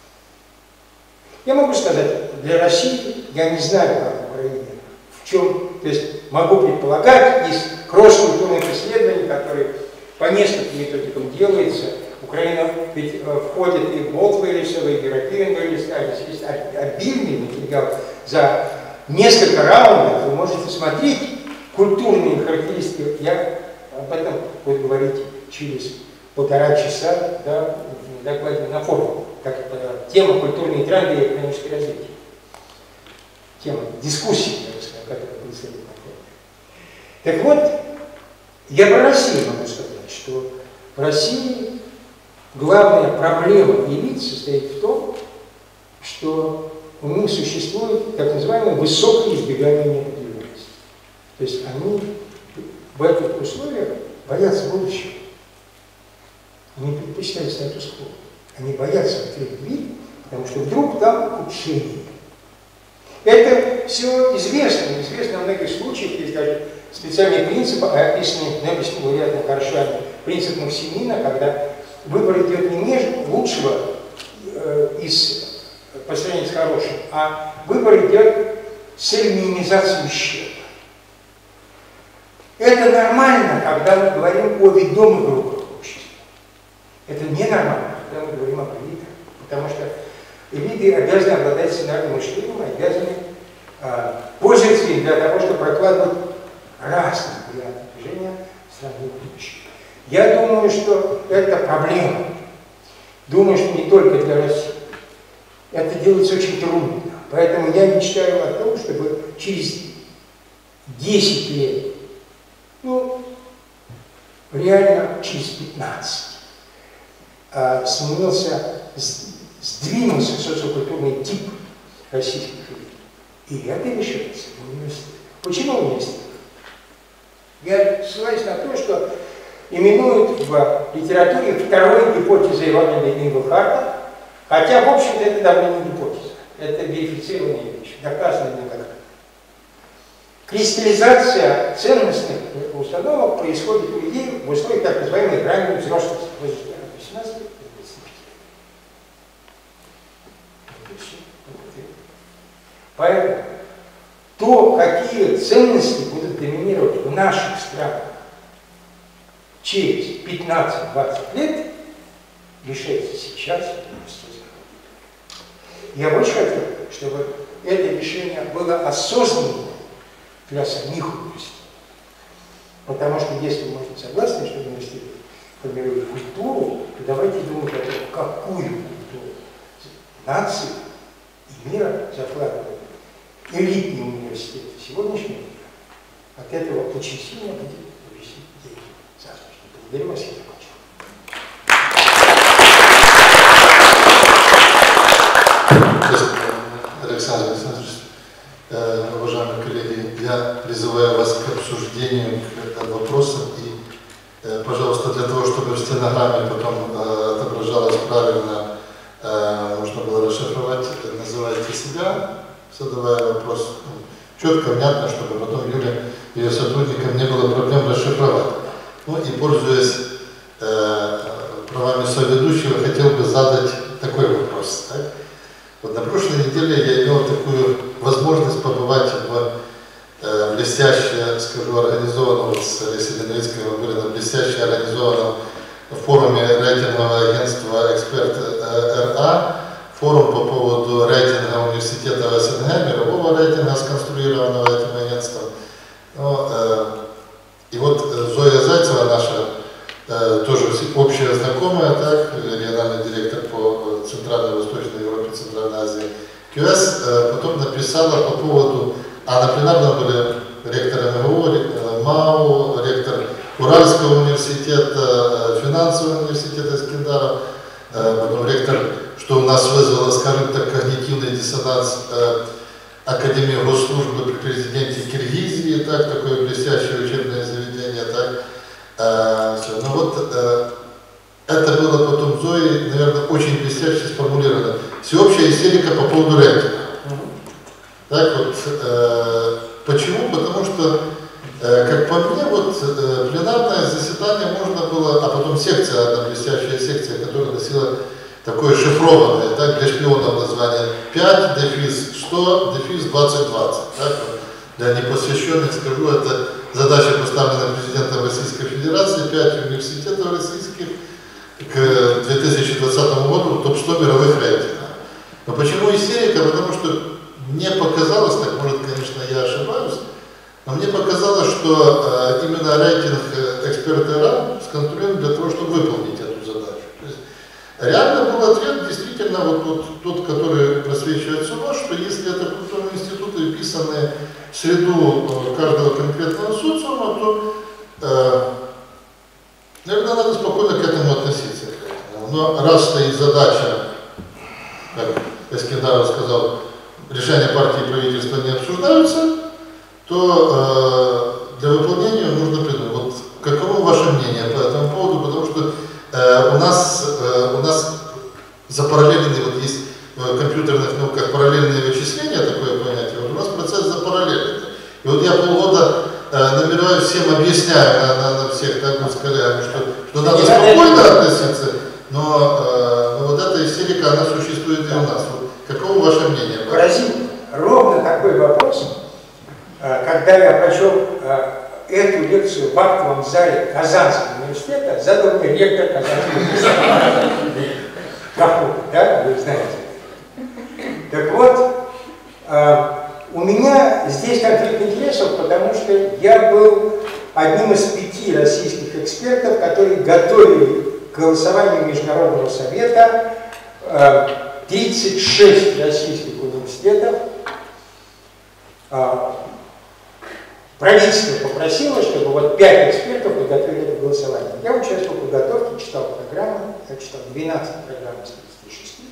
Я могу сказать, для России, я не знаю, как в Украине, в чем, то есть могу предполагать из кросс-культурных исследований, которые по нескольким методикам делаются. Украина ведь входит и в World Values, и в European Values, а здесь есть обильный материал за несколько раундов. Вы можете смотреть культурные характеристики. Я об этом буду говорить через полтора часа, да, в докладе на форуме. Как это, тема культурные тренды и экономическое развитие. Тема дискуссии, которая будет следовать на форуме. Так вот, я про Россию могу сказать, что в России главная проблема элит состоит в том, что у них существует так называемое высокое избегание неопределенности. То есть они в этих условиях боятся будущего. Они предпочитают статус-кво. Они боятся открыть дверь, потому что вдруг там ухудшение. Это все известно. Известно в многих случаях. Есть даже специальный принцип, описанный Нобелевским лауреатом Харшани, принцип Максимина, когда выбор идет не между лучшего э, из по сравнению с хорошим, а выбор идет с целью минимизации ущерба. Это нормально, когда мы говорим о ведомых группах общества. Это ненормально, когда мы говорим об элитах, потому что элиты обязаны обладать сценарным мышлением, обязаны э, пользоваться им для того, чтобы прокладывать разные варианты движения страны будущего. Я думаю, что это проблема. Думаю, что не только для России. Это делается очень трудно. Поэтому я мечтаю о том, чтобы через десять лет, ну, реально через пятнадцать, э, сменился, сдвинулся социокультурный тип российских элит. И это решается в университете. Почему университет? Я ссылаюсь на то, что именуют в литературе второй гипотезой Ивана Инглхарта, хотя, в общем-то, это давно не гипотеза. Это верифицированная вещь, доказанная многократно. Кристаллизация ценностных установок происходит у людей в условиях так называемой ранней взрослости, возраста от восемнадцати до двадцати пяти. Поэтому то, какие ценности будут доминировать в наших странах через пятнадцать-двадцать лет, решается сейчас. Я очень хотел, чтобы это решение было осознанным для самих университетов. Потому что если мы согласны, что университет формирует культуру, то давайте думать о том, какую культуру нации и мира закладывают элитные университеты сегодняшнего мира. От этого очень сильно будет зависеть деньги. Благодарю вас, я закончил. Александр Александрович, э, уважаемые коллеги, я призываю вас к обсуждению, к вопросам и, э, пожалуйста, для того, чтобы в стенограмме потом э, отображалось правильно, э, можно было расшифровать, называйте себя, задавая вопрос ну, четко, внятно, чтобы потом Юле и ее сотрудникам не было проблем расшифровать. Ну и, пользуясь э, правами соведущего, хотел бы задать такой вопрос. Так? Вот на прошлой неделе я имел такую возможность побывать в э, блестяще, скажу, организованном, вот с Олесей Леновицкой мы были на блестяще организованном форуме рейтингового агентства «Эксперт эр а», форум по поводу рейтинга университета в СНГ, мирового рейтинга, сконструированного этим агентством. Ну, э, и вот Зоя Зайцева, наша э, тоже общая знакомая, так, региональный директор по Центральной и Восточной Европе, Центральной Азии, КЮ Эс, э, потом написала по поводу, а на пленарном были ректор эм гэ у, МАУ, ректор Уральского университета, финансового университета Искендаров, э, потом ректор, что у нас вызвало, скажем так, когнитивный диссонанс, э, Академии госслужбы при президенте Киргизии, так, такое блестящее учебное заведение, так. Э, все. Но вот э, это было потом Зоей, наверное, очень блестяще сформулировано. Всеобщая истерика по поводу рейтинга. Так вот, э, почему? Потому что, э, как по мне, вот э, пленарное заседание можно было, а потом секция, одна блестящая секция, которая носила такое шифрованное, так, для шпионов название пять, дефис сто, дефис двадцать двадцать. Так, для непосвященных скажу, это задача, поставлена президентом Российской Федерации, пять университетов российских к две тысячи двадцатому году в топ сто мировых рейтингов. Но почему истерика? Потому что мне показалось, так может, конечно, я ошибаюсь, но мне показалось, что э, именно рейтинг «Эксперт эр а» сконструирован для того, чтобы выполнить эту задачу. То есть, реально был ответ действительно вот, вот тот, который просвечивается у вас, что если это культурные институты, вписанные в среду каждого конкретного социума, то, э, наверное, надо спокойно к этому относиться. Но раз стоит задача, как Искендаров сказал, решения партии и правительства не обсуждаются, то э, для выполнения нужно придумать. Вот каково ваше мнение по этому поводу? Потому что э, у нас, э, у нас запараллелены, вот есть в компьютерных науках параллельные вычисления, такое понятие, вот у нас процесс запараллеленный. И вот я полгода э, намереваюсь всем объясняю на, на, на всех, так вот с коллегами, что, что надо спокойно относиться, но, э, но вот эта истерика, она существует и у нас. Вот каково ваше мнение? Поразительно. Ровно такой вопрос, когда я прочел эту лекцию в актовом зале Казанского университета, задал мне ректор Казанского университета. Каху, да, вы знаете. Так вот, у меня здесь конфликт интересов, потому что я был одним из пяти российских экспертов, которые готовили к голосованию Международного совета тридцать шесть российских университетов. Правительство попросило, чтобы вот пять экспертов подготовили это голосование. Я участвовал в подготовке, читал программы, я читал двенадцать программ из тридцати шести.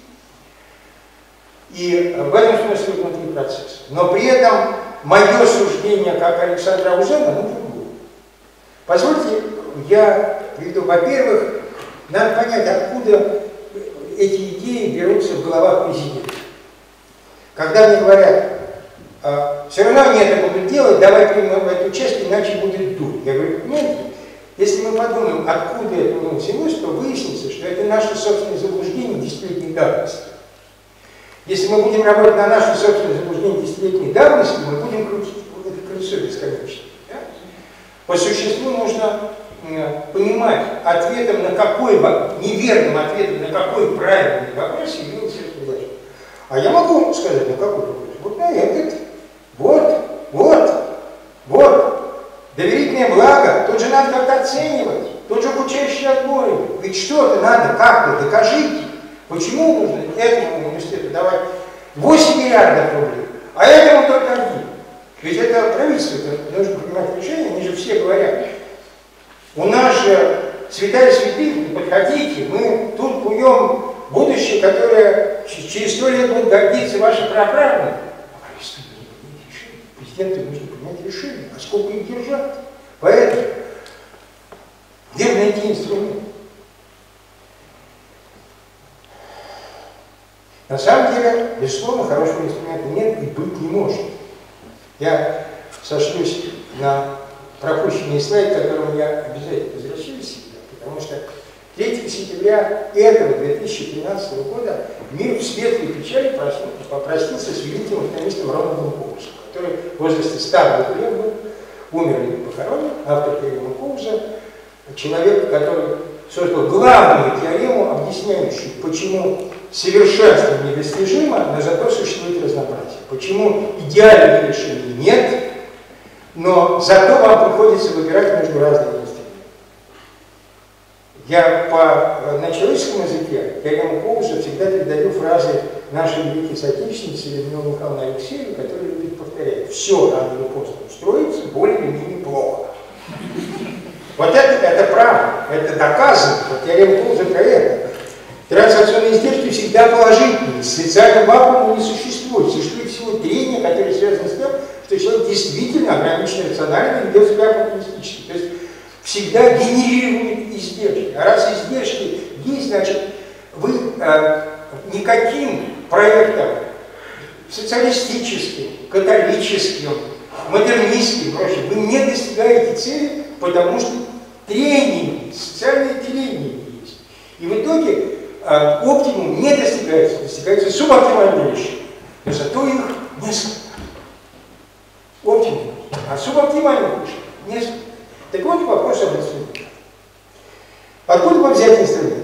И в этом смысле внутри процесса. Но при этом мое суждение, как Александра Узена, ну, другое. Позвольте, я приведу, во-первых, надо понять, откуда эти идеи берутся в головах президента. Когда мне говорят, а, все равно они это будут делать, давай примем в эту часть, иначе будет дуть. Я говорю, понимаете, если мы подумаем, откуда это у нас взялось, то выяснится, что это наше собственное заблуждение десятилетней давности. Если мы будем работать на наше собственное заблуждение десятилетней давности, мы будем крутить это колесо бесконечно. Да? По существу нужно э, понимать, ответом на какой, неверным ответом на какой правильный вопрос явился это предложение. А я могу сказать, на какой вопрос? Вот на этот. Вот, вот, вот. Доверительное благо, тут же надо как-то оценивать, тут же обучающие отборы. Ведь что-то надо как-то, докажите. Почему нужно этому университету давать восемь миллиардов рублей, а этому только один? Ведь это правительство, это нужно принимать решение, они же все говорят. У нас же святая святых, не подходите, мы тут куем будущее, которое через сто лет будет гордиться вашей праправной. Президенту нужно принять решение, а сколько их держать? Поэтому, где найти инструмент? На самом деле, безусловно, хорошего инструмента нет и быть не может. Я сошлюсь на пропущенный слайд, к которому я обязательно возвращаюсь всегда, потому что третьего сентября этого две тысячи тринадцатого года мир в светлой печали попростился с великим экономистом Рональдом Коузом, который в возрасте ста двух лет был, умер и похоронен, автор теоремы Коуза, человек, который создал главную теорему, объясняющую, почему совершенство недостижимо, но зато существует разнообразие. Почему идеальных решений нет, но зато вам приходится выбирать между разными инструментами. Я по, на человеческом языке теорему Коуза всегда передаю фразы нашей великой соотечественницы Людмилы Михайловны Алексеевой, которая любит повторять: все рано или поздно устроится более или менее плохо. Вот это, это правда, это доказано. Вот теорема Коуза про это. Трансакционные издержки всегда положительные. Социального вакуума не существует. Существует всего трение, которое связано с тем, что человек действительно ограниченно рационально ведет себя популистически. То есть всегда генерирует издержки. А раз издержки есть, значит, вы э, никаким проектом социалистическим, католическим, модернистским, прочее, вы не достигаете цели, потому что трение, социальные трения есть. И в итоге э, оптимум не достигается, достигается субоптимальное решение. Но зато их несколько. Оптимум. А субоптимальное решение несколько. Так вот вопрос об инструменте. Откуда вам взять инструмент?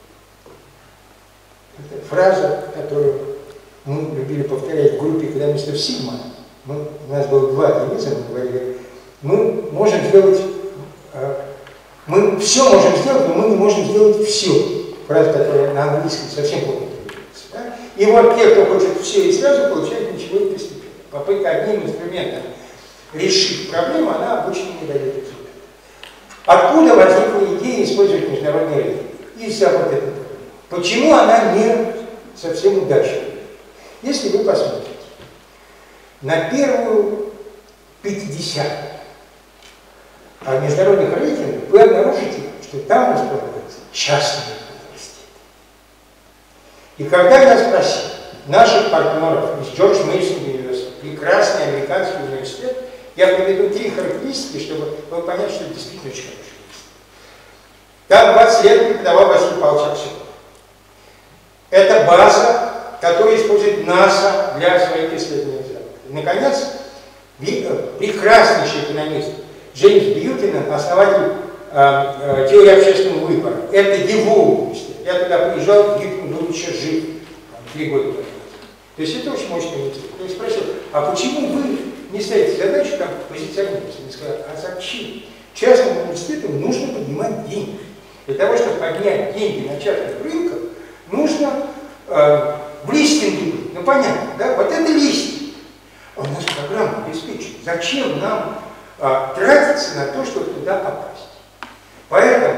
Это фраза, которую мы любили повторять в группе экономистов Сигма. Мы, у нас было два девиза, мы говорили, мы можем сделать, мы все можем сделать, но мы не можем сделать все. Фраза, которая на английском совсем плохо переводится. Да? И вот те, кто хочет все и сразу, получают ничего и постепенно. Попытка одним инструментом решить проблему, она обычно не дает результата. Откуда возникла идея использовать международный рейтинг? Из-за вот этого проблемы. Почему она не совсем удачная? Если вы посмотрите на первую пятидесятку международных рейтингов, вы обнаружите, что там располагаются частные университеты. И когда я спросил наших партнеров из Джордж Мейсон университета, прекрасный американский университет, я приведу три характеристики, чтобы вы понять, что это действительно очень хороший университет. Там двадцать лет преподавал Василий Павлович Аксенов. Это база, которую использует НАСА для своих исследований. И, наконец, прекраснейший экономист Джеймс Бьюкинен, основатель э, э, теории общественного выбора. Это его университет. Я туда приезжал, Бьюкинен был еще жив, там, три года назад. То есть это очень мощный университет. Я спросил, а почему вы не ставите задачу там позиционироваться? Они сказали, а зачем? Частным университетам нужно поднимать деньги. Для того, чтобы поднять деньги на частных рынках, нужно э, в листинге быть. Ну понятно, да? Вот это листинг. А у нас программа обеспечена. Зачем нам э, тратиться на то, чтобы туда попасть? Поэтому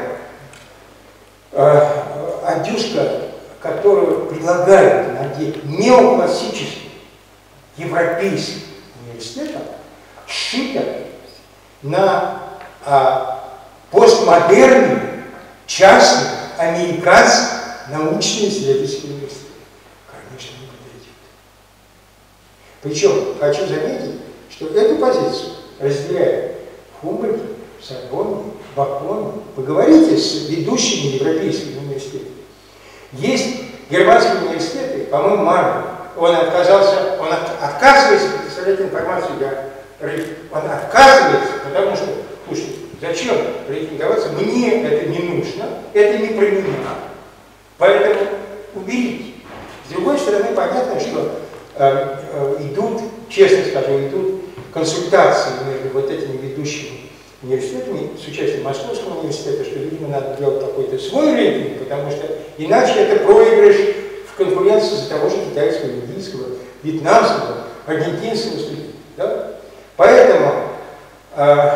э, одежка, которую предлагают надеть неоклассическим европейским университетом, сшита на а, постмодерный, частный, американский научно-исследовательский университет. Конечно, не подойдет. Причем, хочу заметить, что эту позицию разделяют в Хумбольдте, в Сорбонне, в Баконе. Поговорите с ведущими европейскими университетами. Есть германские университеты, по-моему, Марвин, он отказался, он от, отказывается предоставлять информацию для он отказывается, потому что, слушайте, зачем рейтинговаться? Мне это не нужно, это не про меня. Поэтому уберите. С другой стороны, понятно, что э, э, идут, честно скажу, идут консультации между вот этими ведущими университетами с участием Московского университета, что, видимо, надо делать какой-то свой рейтинг, потому что иначе это проигрыш в конкуренции за того же китайского, индийского, вьетнамского, аргентинского студента. Да? Поэтому э,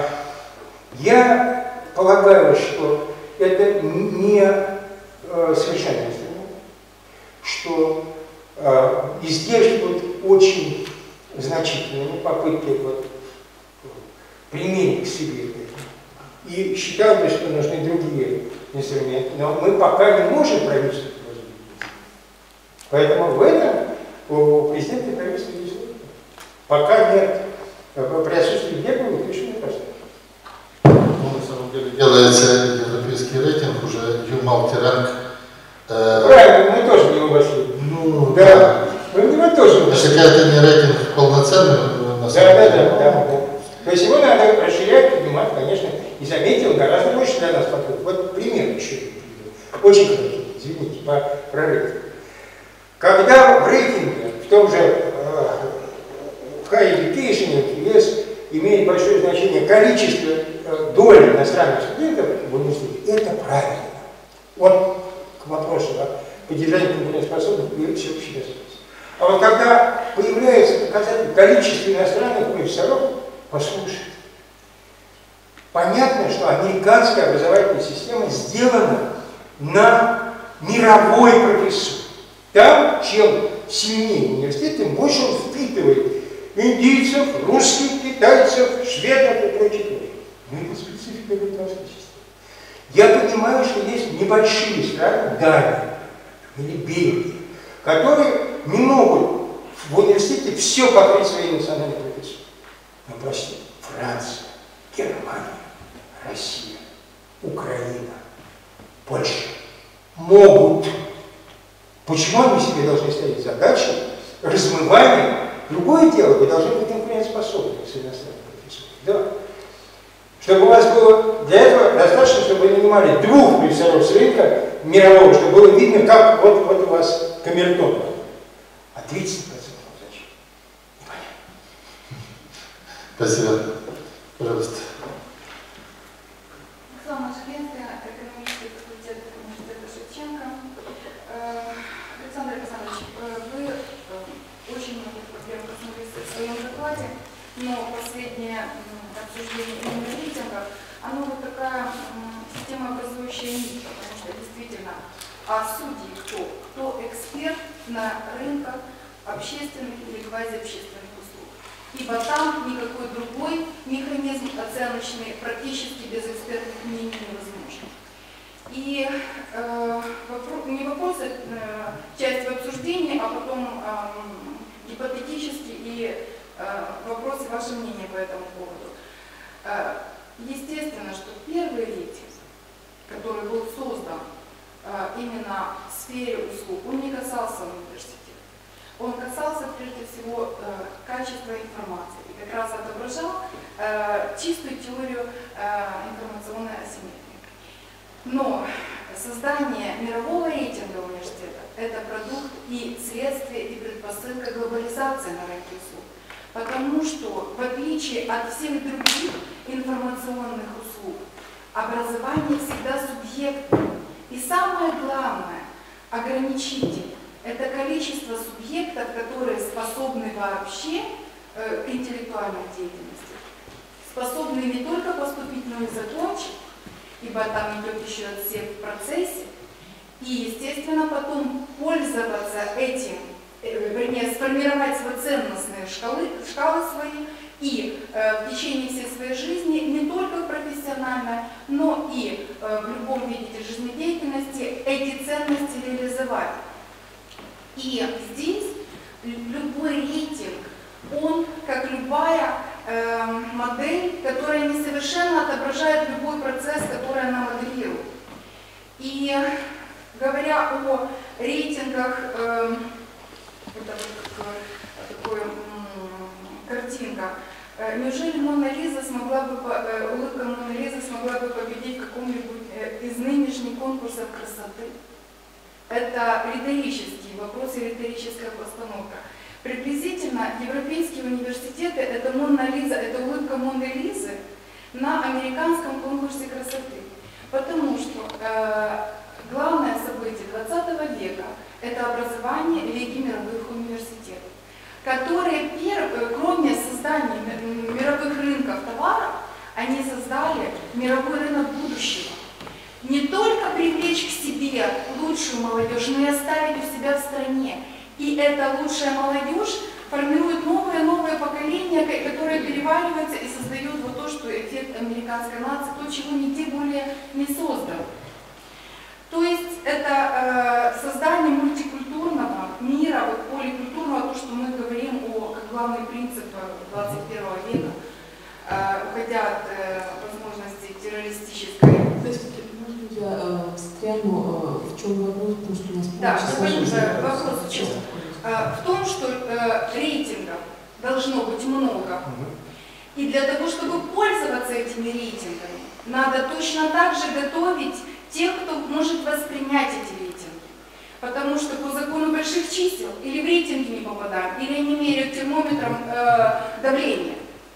я полагаю, что это не э, совершенный инструмент, что э, издержки вот очень значительные попытки вот, применить к себе это. И считал бы, что нужны другие инструменты, но мы пока не можем правительство возбудить. Поэтому в этом у президента и правительства есть выбор. Пока нет. При отсутствии беговых решений просто. Ну, на самом деле делается европейский рейтинг, уже Юмалтиранг. Э, Правильно, мы тоже в него вошли. Ну, да. да. Мы в него тоже вошли. Хотя это не рейтинг полноценный, на самом да, деле. Да, да, да, да. То есть его надо расширять, поднимать, конечно. И заметьте, он гораздо больше для нас подходит. Вот пример еще. Очень короткий, извините, по, про рейтинг. Когда в рейтинге, в том же э, в High Education, ю эс имеет большое значение количество э, доли иностранных студентов в университете, это правильно. Вот к вопросу о поддержании конкурентоспособности и всеобщей безопасности. А вот когда появляется показатель количества иностранных профессоров, послушайте, понятно, что американская образовательная система сделана на мировой профессуре. Там, чем сильнее университет, тем больше он впитывает индийцев, русских, китайцев, шведов и прочих. Но это специфика британской системы. Я понимаю, что есть небольшие страны, Дания или Бельгия, которые не могут в университете все покрыть своей национальной профессией. Но простите, Франция, Германия, Россия, Украина, Польша могут. Почему они себе должны ставить задачу размывания? Другое дело, вы должны быть конкурентоспособны с иностранной профессором. Да. Чтобы у вас было, для этого достаточно, чтобы вы нанимали двух профессоров с рынка мирового, чтобы было видно, как вот, вот у вас камертон. А тридцать процентов зачем? Непонятно. Спасибо. Пожалуйста. Оксана Желенская, экономический факультет университета Шевченко. Александр Александрович, вы очень много проблем коснулись в своем докладе, но последнее обсуждение именно рейтинга, оно вот такая системообразующая нить, потому что действительно, а судьи кто? Кто эксперт на рынках общественных или квазиобщественных услуг? Ибо там никакой другой механизм оценочный практически без экспертных мнений невозможен. И э, вопрос, не вопросы, э, часть в обсуждении, а потом э, гипотетически и э, вопросы, ваше мнение по этому поводу. Э, естественно, что первый рейтинг, который был создан э, именно в сфере услуг, он не касался университета. Он касался прежде всего э, качества информации и как раз отображал э, чистую теорию э, информационной асимметрии. Но создание мирового рейтинга университета – это продукт и следствие, и предпосылка глобализации на рынке услуг. Потому что, в отличие от всех других информационных услуг, образование всегда субъективно. субъектами. И самое главное, ограничитель – это количество субъектов, которые способны вообще э, к интеллектуальной деятельности. Способны не только поступить, но и закончить, ибо там идет еще отсев в процессе, и, естественно, потом пользоваться этим, э, вернее, сформировать свои ценностные шкалы, шкалы свои, и э, в течение всей своей жизни, не только профессионально, но и э, в любом виде жизнедеятельности эти ценности реализовать. И здесь любой рейтинг, он, как любая э, модель, которая несовершенно отображает любой процесс, который она моделирует. И говоря о рейтингах, э, это вот такое, картинка. Неужели Мона Лиза смогла бы, улыбка Мона Лизы смогла бы победить в каком-нибудь из нынешних конкурсов красоты? Это риторический вопрос и риторическая постановка. Приблизительно европейские университеты, это Мона Лиза, это улыбка Моны Лизы на американском конкурсе красоты. Потому что э, главное событие двадцатого века – это образование Лиги мировых университетов, которые, кроме создания мировых рынков товаров, они создали мировой рынок будущего. Не только привлечь к себе лучшую молодежь, но и оставить у себя в стране. И эта лучшая молодежь формирует новое-новое поколение, которое переваривается и создает вот то, что эффект американской нации, то, чего нигде более не создал. То есть это э, создание мультикультурного мира, вот, поликультурного, то, что мы говорим о как главный принцип двадцать первого века, э, уходя от э, возможности террористической. То есть, может быть, я э, встряну, э, в чем вопрос, потому что у нас Да, полчаса. вопрос в чем? Э, в том, что э, рейтингов должно быть много. И для того, чтобы пользоваться этими рейтингами, надо точно так же готовить тех, кто может воспринять эти рейтинги. Потому что по закону больших чисел или в рейтинги не попадаем, или не меряют термометром э, давления.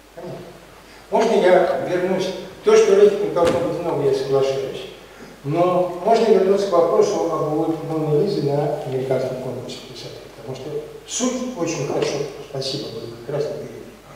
Можно я вернусь? То, что рейтинг должно быть много, я соглашаюсь. Но можно вернуться к вопросу об улыбке Моны Лизы на американском конкурсе красоты. Потому что суть очень хорошо. Спасибо, вы как раз не.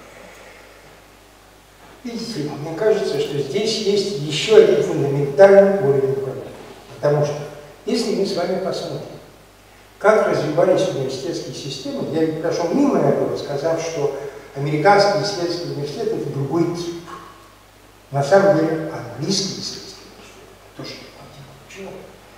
Видите, мне кажется, что здесь есть еще один фундаментальный уровень проблем. Потому что, если мы с вами посмотрим, как развивались университетские системы, я ведь прошел мимо этого, сказав, что американский исследовательский университет – это другой тип. На самом деле, английский исследовательский университет – то, что почему?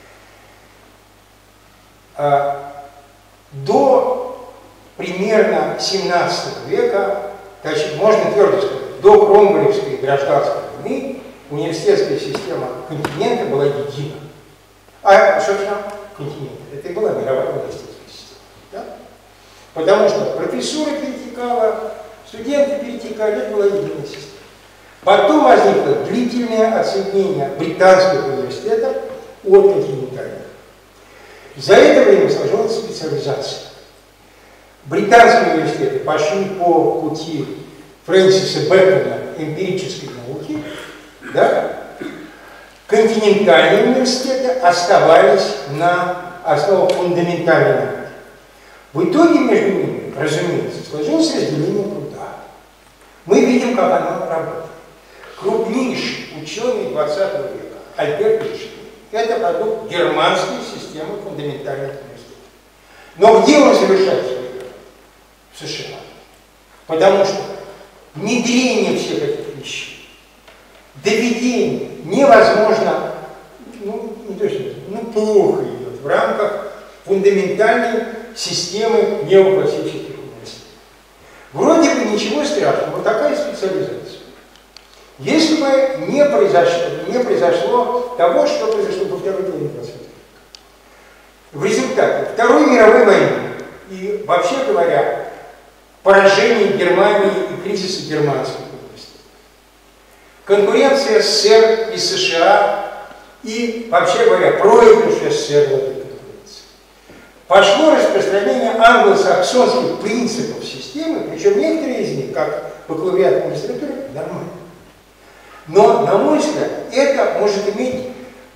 А, до примерно семнадцатого века, значит, можно твердо сказать, до Кромвелевской гражданской войны университетская система континента была едина. А, собственно, континент – это и была мировая университетская система. Да? Потому что профессура перетекала, студенты перетекали, это была единая система. Потом возникло длительное отсоединение британских университетов от континентальных. За это время сложилась специализация. Британские университеты пошли по пути Фрэнсиса Бэкона эмпирической науки, да? Континентальные университеты оставались на основах фундаментальной науки. В итоге между ними, разумеется, сложилось разделение труда. Мы видим, как оно работает. Крупнейший ученый двадцатого века Альберт Эйнштейн – это продукт германской системы фундаментальных университетов. Но где он завершает свою работу? В США. Потому что внедрение всех этих вещей, доведение невозможно, ну, не то, что, ну, плохо идет в рамках фундаментальной системы неоклассических университетов. Вроде бы ничего страшного, вот такая специализация. Если бы не произошло, не произошло того, что произошло во второй половине двадцатого века. В результате Второй мировой войны и, вообще говоря, поражение Германии и кризиса германских университетов, конкуренция СССР и США и, вообще говоря, проигрыш СССР в этой конкуренции. Пошло распространение англосаксонских принципов системы, причем некоторые из них, как бакалавриат магистратуры, нормально. Но, на мой взгляд, это может иметь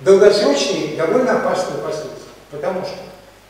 долгосрочные довольно опасные последствия. Потому что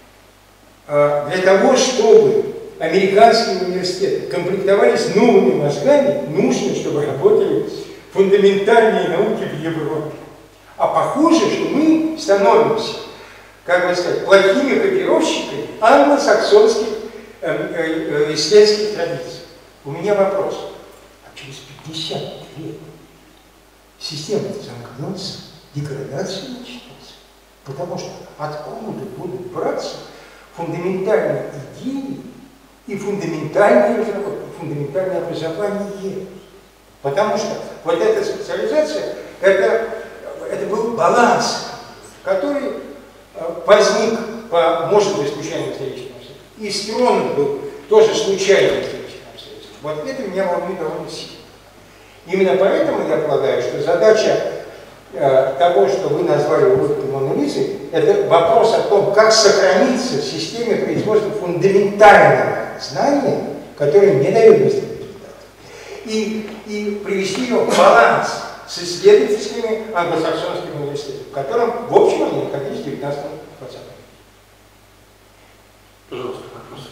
э, для того, чтобы американские университеты комплектовались новыми мозгами, нужно, чтобы работали фундаментальные науки в Европе. А похоже, что мы становимся, как бы сказать, плохими копировщиками англосаксонских э, э, э, исследовательских традиций. У меня вопрос. А через пятьдесят лет система замкнется, деградация начнется? Потому что откуда будут браться фундаментальные идеи и фундаментальные разработки, фундаментальное образование? Потому что вот эта специализация, это, это был баланс, который возник по, может быть, случайным историческим обстоятельствам. И стронут был тоже случайным историческим обстоятельством. Вот это меня волнует довольно сильно. Именно поэтому я полагаю, что задача э, того, что вы назвали улыбкой Моны Лизы, это вопрос о том, как сохраниться в системе производства фундаментального знания, которое не дает быстрых результатов, и, и привести его в баланс с исследовательскими англосаксонскими университетами, в котором, в общем, они находились в девятнадцатом двадцатом. Пожалуйста, вопрос.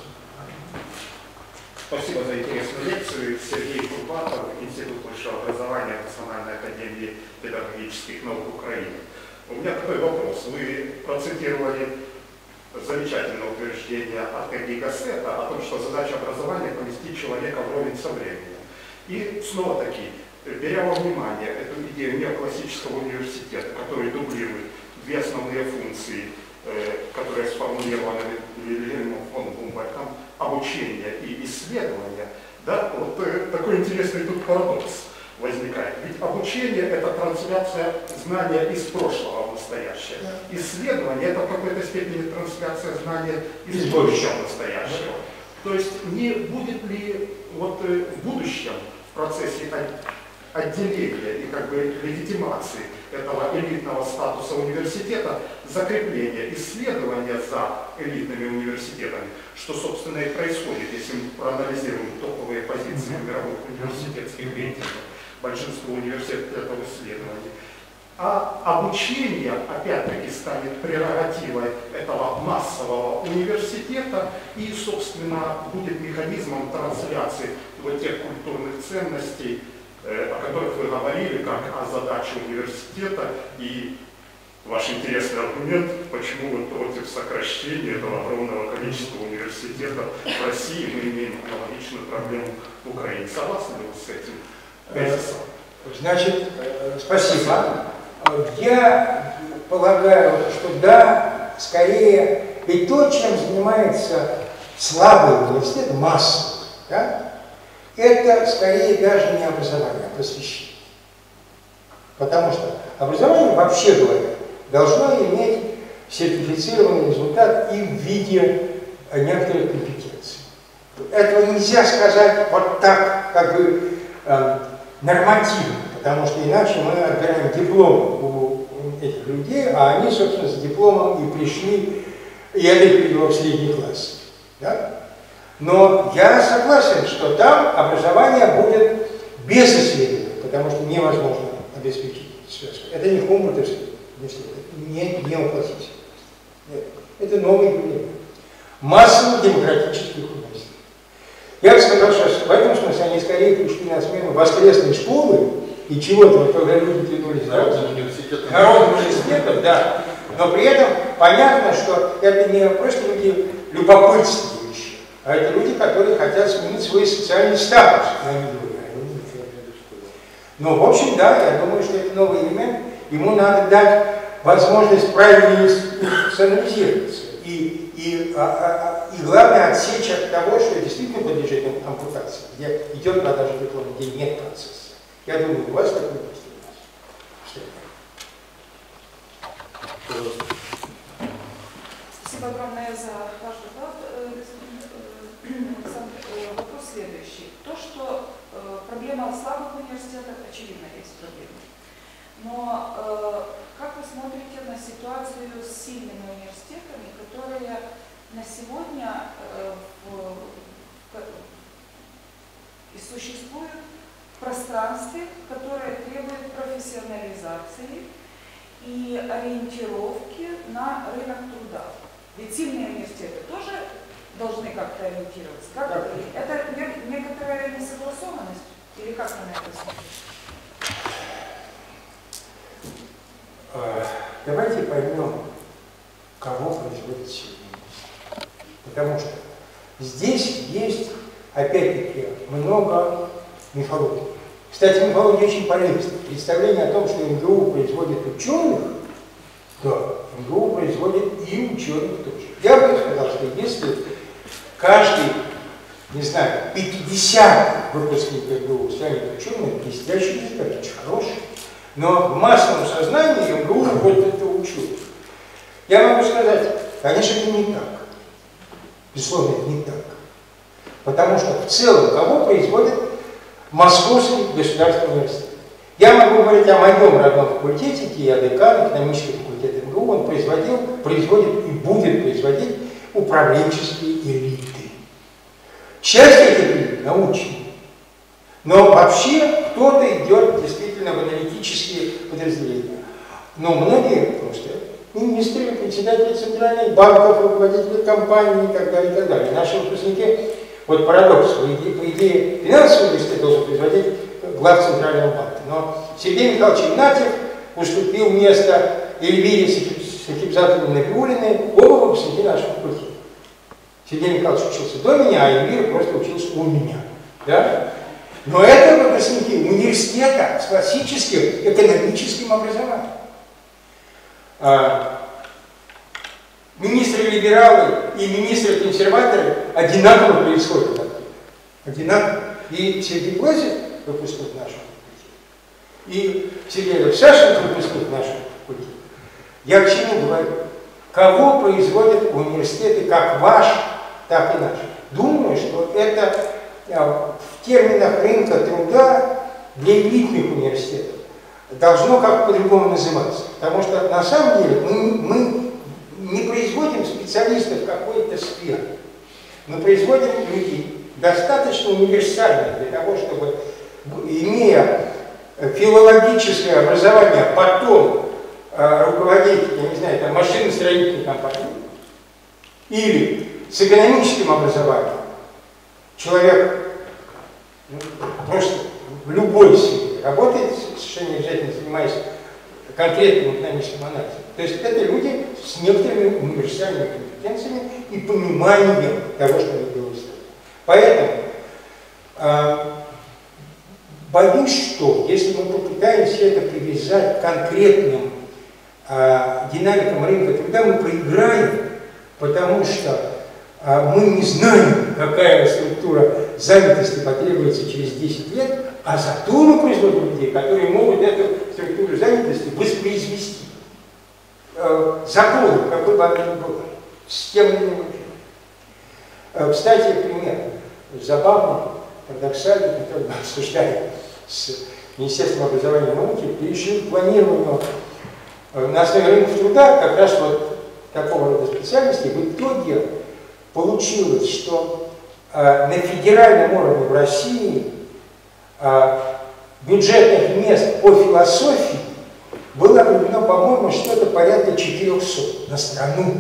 Спасибо за интересную лекцию. Сергей Курбатов, Институт высшего образования Национальной академии педагогических наук Украины. У меня такой вопрос. Вы процитировали замечательное утверждение Аркадия Гассета о том, что задача образования поместить человека вровень со временем. И снова-таки, беря во внимание эту идею неоклассического университета, который дублирует две основные функции, э, которые сформулированы Вильгельмом фон Гумбольдтом, обучение и исследование, да, вот э, такой интересный тут парадокс возникает. Ведь обучение – это трансляция знания из прошлого в настоящее. Исследование – это в какой-то степени трансляция знания из будущего в настоящее. То есть не будет ли вот, э, в будущем в процессе отделения и как бы легитимации этого элитного статуса университета, закрепление исследования за элитными университетами, что, собственно, и происходит, если мы проанализируем топовые позиции мировых университетских рейтингов, большинство университетов исследований. А обучение, опять-таки, станет прерогативой этого массового университета и, собственно, будет механизмом трансляции вот тех культурных ценностей, о которых вы говорили, как о задаче университета, и ваш интересный аргумент, почему вы против сокращения этого огромного количества университетов в России, мы имеем аналогичную проблему в Украине. Согласны ли вы с этим тезисом? Значит, спасибо. Я полагаю, что да, скорее, ведь то, чем занимается слабый университет, массовый, да, это скорее даже не образование, а просвещение. Потому что образование, вообще говоря, должно иметь сертифицированный результат и в виде некоторых компетенций. Этого нельзя сказать вот так, как бы э, нормативно, потому что иначе мы отбираем диплом у этих людей, а они, собственно, с дипломом и пришли, и это перевело в средний класс. Да? Но я согласен, что там образование будет без исследований, потому что невозможно обеспечить связку. Это не хумбольдтовский университет, не неоклассический. Нет, это новый явление. Массово демократических университетов. Я бы сказал, что в этом смысле они скорее пришли на смену воскресной школы и чего-то, когда люди тянулись Народным университетом. Народным университетом, да. Но при этом понятно, что это не просто люди любопытствующие, а это люди, которые хотят сменить свой социальный статус. Но, в общем, да, я думаю, что это новый элемент. Ему надо дать возможность правильно институционализироваться. И, и, а, а, и главное, отсечь от того, что действительно подлежит ампутации, где идет продажа диплома, где нет процесса. Я думаю, у вас такой есть. Спасибо огромное за ваш доклад, Александр. Вопрос следующий. То, что проблема слабых университетов, очевидно, есть проблема. Но э, как вы смотрите на ситуацию с сильными университетами, которые на сегодня э, в, в, и существуют в пространстве, которое требует профессионализации и ориентировки на рынок труда. Ведь сильные университеты тоже должны как-то ориентироваться. Как это? Это не- некоторая несогласованность? Или как вы на это смотрите? А, Давайте поймем, кого производит сегодня. Потому что здесь есть, опять-таки, много мифологии. Кстати, мифология очень полезна. Представление о том, что эм гэ у производит ученых, да, эм гэ у производит и ученых тоже. Я бы сказал, что если каждый, не знаю, пятидесятый выпускник эм гэ у станет ученым, блестящий результат, очень хороший. Но в массовом сознании эм гэ у вот это учет. Я могу сказать, конечно, это не так. Безусловно, это не так. Потому что в целом кого производит Московский государственный университет? Я могу говорить о моем родном факультете, я декан, экономический факультет эм гэ у, он производил, производит и будет производить управленческие элиты. Часть этих элит научные. Но вообще кто-то идет действительно в аналитические подразделения. Но многие просто министры, председатели центральных банков, руководители компаний и так далее, и так далее. Наши выпускники, вот парадокс, по идее, по идее финансовый университет должен производить глав центрального банка. Но Сергей Михайлович Игнатьев уступил место Эльвире Сахибзадовне Набиуллиной, оба выпускники нашего факультета. Сергей Михайлович учился до меня, а Эльвира просто учился у меня. Да? Но это выпускники университета с классическим экономическим образованием. А, министры-либералы и министры-консерваторы одинаково происходят. Одинаково. И Сергей Глазев, выпускник нашего факультета, и Сергей Сашенко, выпускник нашего факультета. Я к чему говорю? Кого производят университеты, как ваш, так и наш? Думаю, что это в терминах рынка труда для элитных университетов должно как-то по-другому называться. Потому что на самом деле мы, мы не производим специалистов какой-то сферы. Мы производим людей достаточно универсальных для того, чтобы, имея филологическое образование, потом э, руководить, я не знаю, там, машиностроительной компанией или с экономическим образованием. Человек ну, просто в любой сфере работает, совершенно не обязательно занимаясь конкретным экономическим анализом. То есть это люди с некоторыми универсальными компетенциями и пониманием того, что они делают. Поэтому э, боюсь, что если мы попытаемся это привязать к конкретным э, динамикам рынка труда, мы проиграем, потому что э, мы не знаем, какая структура занятости потребуется через десять лет, а зато мы производим людей, которые могут эту структуру занятости воспроизвести. Э, Закон, какой бы она ни была, с тем или иным. Э, кстати, пример забавный, парадоксальный, который мы обсуждали с Министерством образования и науки, перешли к планированию э, на основе рынка труда как раз вот такого рода специальности. В итоге получилось, что э, на федеральном уровне в России бюджетных мест по философии было определено, по-моему, что-то порядка четырёхсот на страну.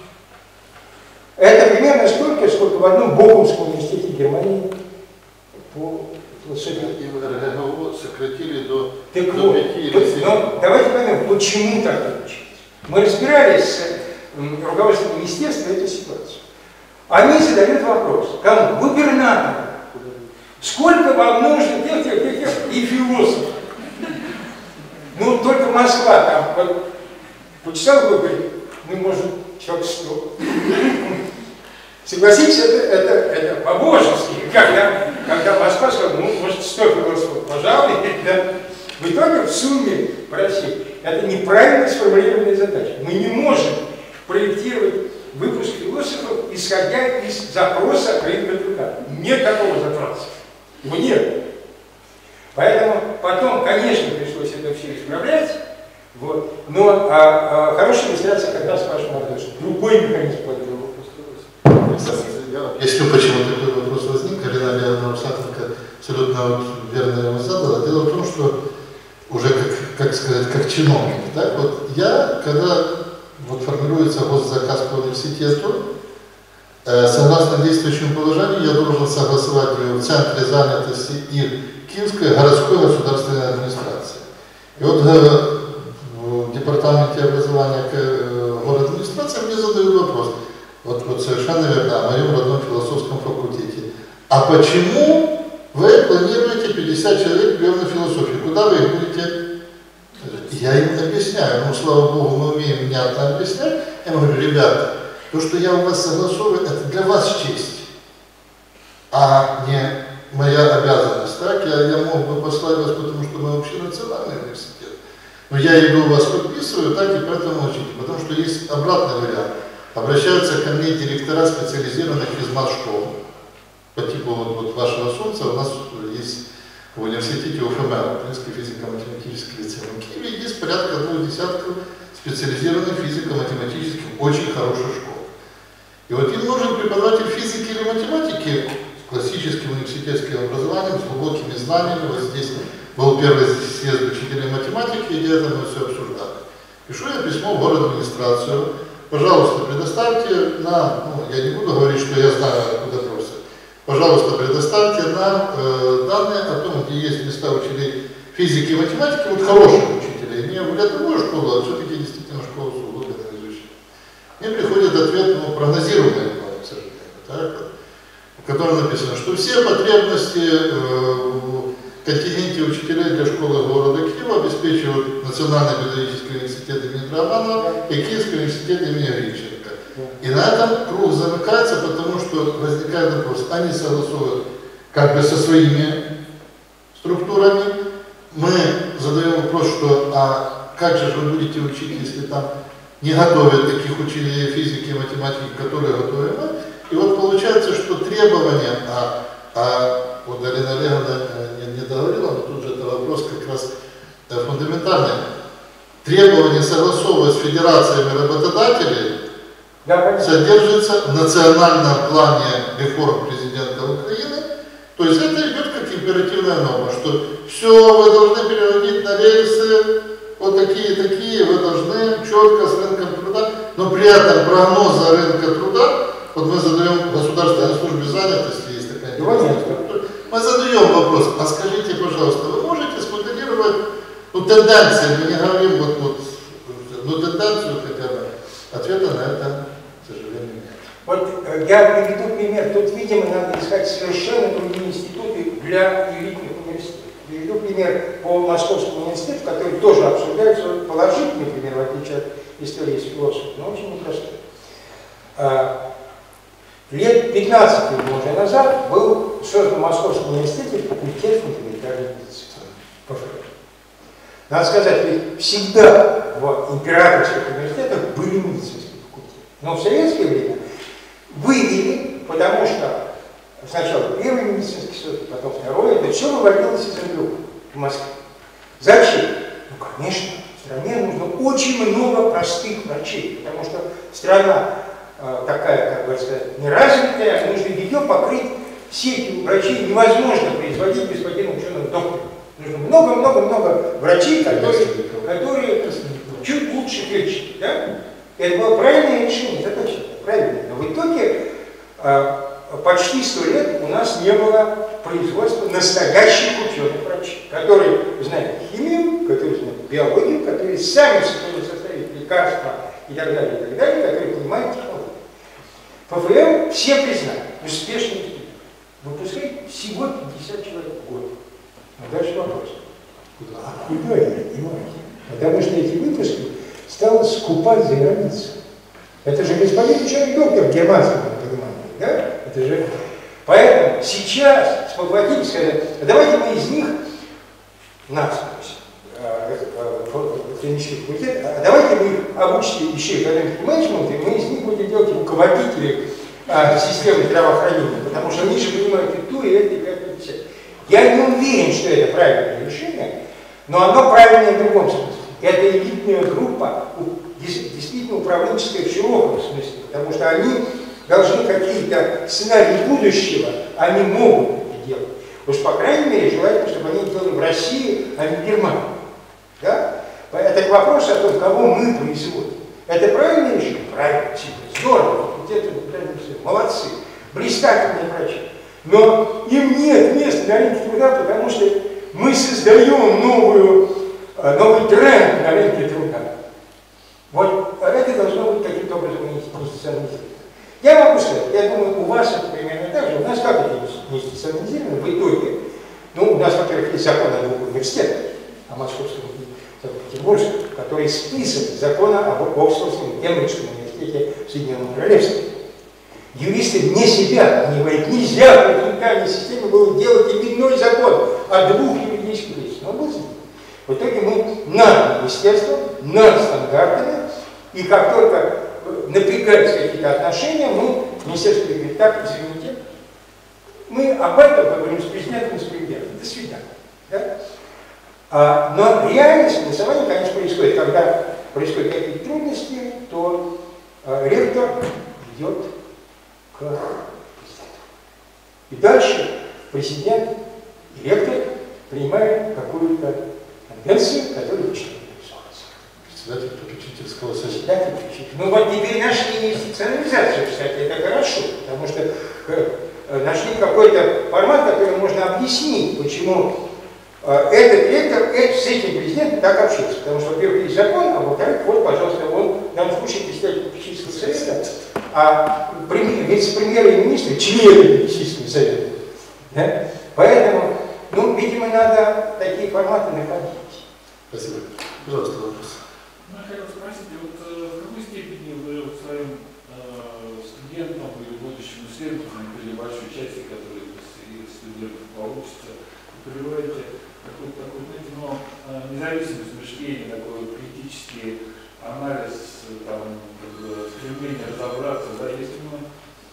Это примерно столько, сколько в одном Бохумском университете Германии по философии. И в эр гэ гэ у сократили до, так до вот, пяти или семи. Но давайте поймем, почему так получилось. Мы разбирались с руководством министерства эту ситуацию. Они задают вопрос, кому? Губернатору. Сколько вам нужно тех, тех, тех, тех и философов? Ну, только Москва там, вот, почитал бы, говорит, ну, может, человек сто. Согласитесь, это, это, это по-божески, когда, когда Москва сказала, ну, может, сто философов, пожалуй, да. В итоге в сумме по России это неправильно сформулированная задача. Мы не можем проектировать выпуск философов, исходя из запроса рынка труда. Нет такого запроса. Его нет. Поэтому потом, конечно, пришлось это все исправлять. Вот. Но а, а, хорошая иллюстрация как раз вашему вопросу. Другой механизм планирования. Если почему такой вопрос возник, Карина Леонидовна Русатенко абсолютно вот верно его задала. Дело в том, что уже, как, как сказать, как чиновник, Так вот, я, когда вот формируется госзаказ по университету, э, согласно действующему положению, я должен согласовать его в Центре занятости и Киевской городской государственной администрации. И вот э, в департаменте образования э, город администрации мне задают вопрос, вот, вот совершенно верно, о моем родном философском факультете. А почему вы планируете пятьдесят человек прием на философию? Куда вы их будете? Я им объясняю, ну, слава Богу, мы умеем внятно объяснять. Я говорю, ребята, то, что я у вас согласовываю, это для вас честь, а не моя обязанность. Так? Я, я мог бы послать вас, потому что мы общенациональный университет. Но я иду вас подписываю, так и поэтому учите. Потому что есть обратный вариант. Обращаются ко мне директора специализированных физмат-школ. По типу вот, вот вашего солнца у нас есть в университете УФМЛ, Украинский физико-математический лицей в Киеве, есть порядка двух десятков специализированных физико-математических очень хороших школ. И вот им нужен преподаватель физики или математики с классическим университетским образованием, с глубокими знаниями. Вот здесь был первый съезд учителей математики, где это мы все обсуждали. Пишу я письмо в город администрацию. Пожалуйста, предоставьте нам, ну, я не буду говорить, что я знаю, куда просят. Пожалуйста, предоставьте нам э, данные о том, где есть места учителей физики и математики, вот хороших учителей, не в рядовую школу, а все-таки действительно школу с углубленным изучением. Мне приходит ответ, ну, прогнозируемый, к сожалению, так, в котором написано, что все потребности э, в контингенте учителей для школы города Киева обеспечивают Национальный педагогический университет имени Драгоманова и Киевский университет имени Гринченко. И на этом круг замыкается, потому что возникает вопрос, они согласуют как бы со своими структурами. Мы задаем вопрос, что а как же вы будете учить, если там не готовят таких учителей физики и математики, которые готовы мы. И вот получается, что требования, а, а вот Галина Олеговна не, не договорила, но тут же это вопрос как раз фундаментальный. Требования согласовывать с федерациями работодателей Да, содержится в национальном плане реформ президента Украины. То есть это идет как императивная норма, что все вы должны переводить на рельсы, вот такие-такие, вы должны четко с рынком труда, но при этом прогноза рынка труда, вот мы задаем Государственной службе занятости, есть такая структура, мы задаем вопрос, а скажите, пожалуйста, вы можете смоделировать ну, тенденции, мы не говорим вот, вот, ну тенденцию хотя бы, ответа на это, к сожалению, нет. Вот я приведу пример. Тут, видимо, надо искать совершенно другие институты для элитных университетов. Приведу пример по Московскому университету, который тоже обсуждается положительный пример, в отличие от истории с философом, но очень непростой. Лет пятнадцать уже назад был создан в Московском университете факультет фундаментальной медицины. Надо сказать, ведь всегда в императорских университетах были медицинские факультеты. Но в советское время вывели, потому что сначала первый медицинский институт, потом второй, это все выводилось из МГУ в Москве. Зачем? Ну, конечно, в стране нужно очень много простых врачей, потому что страна э, такая, как бы сказать, неразвитая, нужно ее покрыть сетью врачей невозможно производить без потерь ученых докторов. Нужно много-много-много врачей, которые, которые чуть лучше лечат. Да? Это было правильное решение, это точно, правильно. Но в итоге э, почти сто лет у нас не было производства настоящих ученых врачей, которые знают химию, которые знают биологию, которые сами смогут составить лекарства и так далее, и так далее, которые понимают технологии. ПФМ все признали успешный институт. Выпускает всего пятьдесят человек в год. А дальше вопрос. Куда? А куда я понимаете? Потому что эти выпуски стало скупать за границу. Это же господин ученый доктор германского понимания, да? Это же... Поэтому сейчас спохватились, сказали, а давайте мы из них, нас, клинический факультет, а давайте мы их обучим еще экономики и менеджмента, и мы из них будем делать руководителей а, системы здравоохранения, потому что они же понимают и ту, и это, и это, и все. Я не уверен, что это правильное решение, но оно правильное в другом смысле. Это элитная группа, действительно управленческая в широком смысле, потому что они должны какие-то сценарии будущего, они могут это делать. Уж по крайней мере желательно, чтобы они делали в России, а не в Германии. Да? Это к вопросу о том, кого мы производим. Это правильное решение? Правильно, здорово, факультеты, молодцы, блистательные врачи. Но им нет места на рынке труда, потому что мы создаем новую, новый тренд на рынке труда. Вот это должно быть каким-то образом институционализировано. Я могу сказать, я думаю, у вас это примерно так же. У нас как это институционализировано в итоге? Ну, у нас, во-первых, есть закон о двух университетах, о Московском и Петербургском, который список закона об Оксфордском и Кембриджском университете в Соединенном Королевстве. Юристы вне себя, они говорят, нельзя в континентальной системе было делать именной закон о двух юридических лицах. Но был сделан. В итоге мы над министерством, над стандартами, и как только напрягаются какие-то отношения, мы, министерство говорит, так, извините, мы об этом поговорим с президентом и с премьером. До свидания. Да? А, но реальное согласование, конечно, происходит. Когда происходят какие-то трудности, то а, ректор идет к президенту. И дальше президент и ректор принимают какую-то конвенцию, которую начинают реализовываться. Председатель попечительского совета. Председатель попечительского. Ну вот теперь нашли институционализацию, кстати, это хорошо, потому что нашли какой-то формат, который можно объяснить, почему этот ректор с этим президентом так общается. Потому что, во-первых, есть закон, а во-вторых, вот, пожалуйста, он в данном случае председатель попечительского совета, а вице-премьеры и министры члены попечительского совета. Да? Поэтому, ну, видимо, надо такие форматы находить. Спасибо. Пожалуйста, вопрос. Ну, я хотел спросить, вот в какой степени вы своим э, студентам или будущим исследователям, или большой части, которые из студентов получится, приводите какой-то такой, знаете, ну, независимость мышления, такой критический анализ, там, стремление разобраться, да, если мы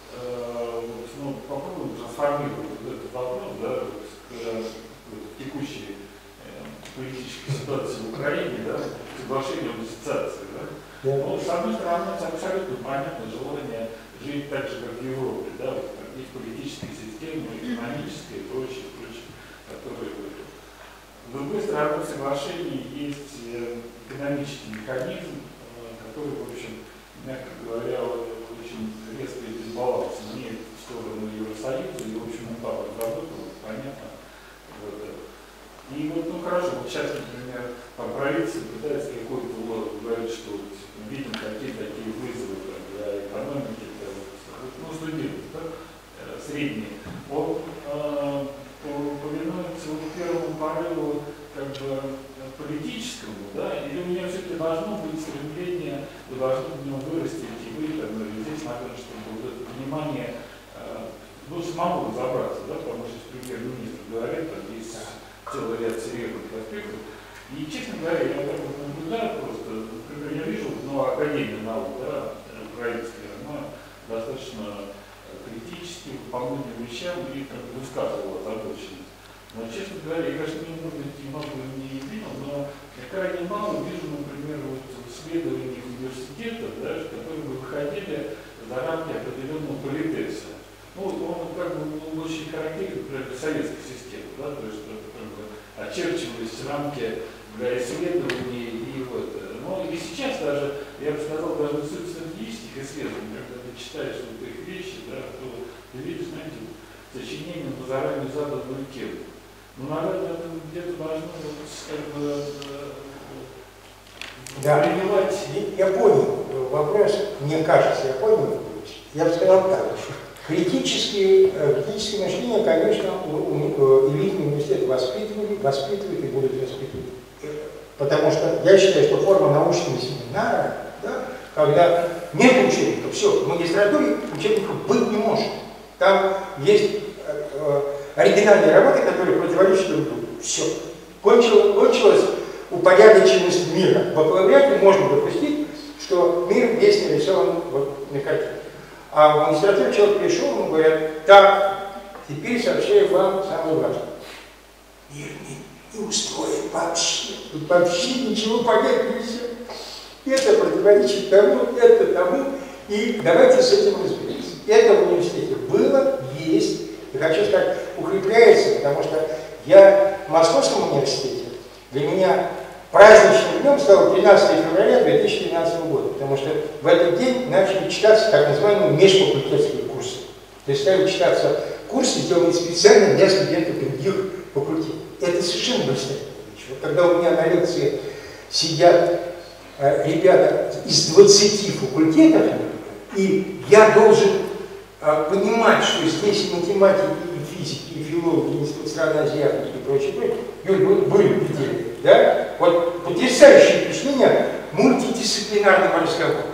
э, вот, ну, попробуем трансформировать вот этот вопрос, да, вот, к, к текущей э, политической ситуации в Украине, да, к соглашению об ассоциации, да. Yeah. Ну, с одной стороны, это абсолютно понятно желание жить так же, как в Европе, да, вот, есть политические системы, экономические и прочее, прочее, которые были. С другой стороны, в соглашении есть экономический механизм, который, в общем, мягко говоря, очень резко и дисбаланс имеет в сторону Евросоюза, и, в общем, упал разработал, понятно. Вот. И вот, ну хорошо, вот сейчас, например, там правительство пытается какой-то лозунг говорить, что вот, видим какие-такие вызовы там, для экономики, там, ну, студентов, да, средние. Он э, повинуется вот первому порыву как бы политическому, да, или у меня все-таки должно быть стремление, вы должны в нем вырасти, и вы, там, здесь надо, чтобы вот это внимание, э, ну, самому разобраться, да, потому что премьер-министр говорит, там есть целый ряд серьезных аспектов. И, честно говоря, я так вот наблюдаю просто, например, я вижу, ну, Академия наук, да, украинская, она достаточно критически по многим вещам и как бы высказывала озабоченность. Но, честно говоря, я, конечно, не, может быть, немного не видел, но я крайне мало вижу, например, вот исследований университетов, да, которые бы выходили за рамки определенного политеса. Ну, он как бы он очень характерен, например, для советской системы, да, то есть как бы очерчивались рамки для исследований и вот. Но и сейчас даже, я бы сказал, даже в социологических исследованиях, когда ты читаешь вот их вещи, да, то ты видишь, знаете, сочинение на заранее заданную тему. Ну, наверное, это где-то должно как бы да. принимать. Я понял вопрос, мне кажется, я понял. Я бы сказал так. Критические, критическое мышление, конечно, элитные университеты воспитывали, воспитывают и будут воспитывать. Потому что я считаю, что форма научного семинара, да, когда нет учебников, все, в магистратуре учебников быть не может. Там есть э, оригинальные работы, которые противоречат друг другу. Все. Кончилось, кончилась упорядоченность мира. В бакалавриате можно допустить, что мир весь нарисован вот на картине. А в магистратуре человек пришел, ему говорят, так, теперь сообщаю вам самое важное. Мир не, не устроен вообще. Тут вообще ничего понять нельзя. Это противоречит тому, это тому. И давайте с этим разберемся. Это в университете было, есть, и хочу сказать, укрепляется, потому что я в Московском университете, для меня праздничным днем стало тринадцатое февраля две тысячи тринадцатого года, потому что в этот день начали читаться так называемые межфакультетские курсы. То есть стали читаться курсы, сделанные специально для студентов других факультетов. Это совершенно блистательная вещь. Вот когда у меня на лекции сидят э, ребята из двадцати факультетов, и я должен э, понимать, что здесь и математики, и физики, и филологи, и Институт стран Азии, Африки и прочее, прочее, Юль, вы были в пределе, да? Вот потрясающее впечатление мультидисциплинарного разговора.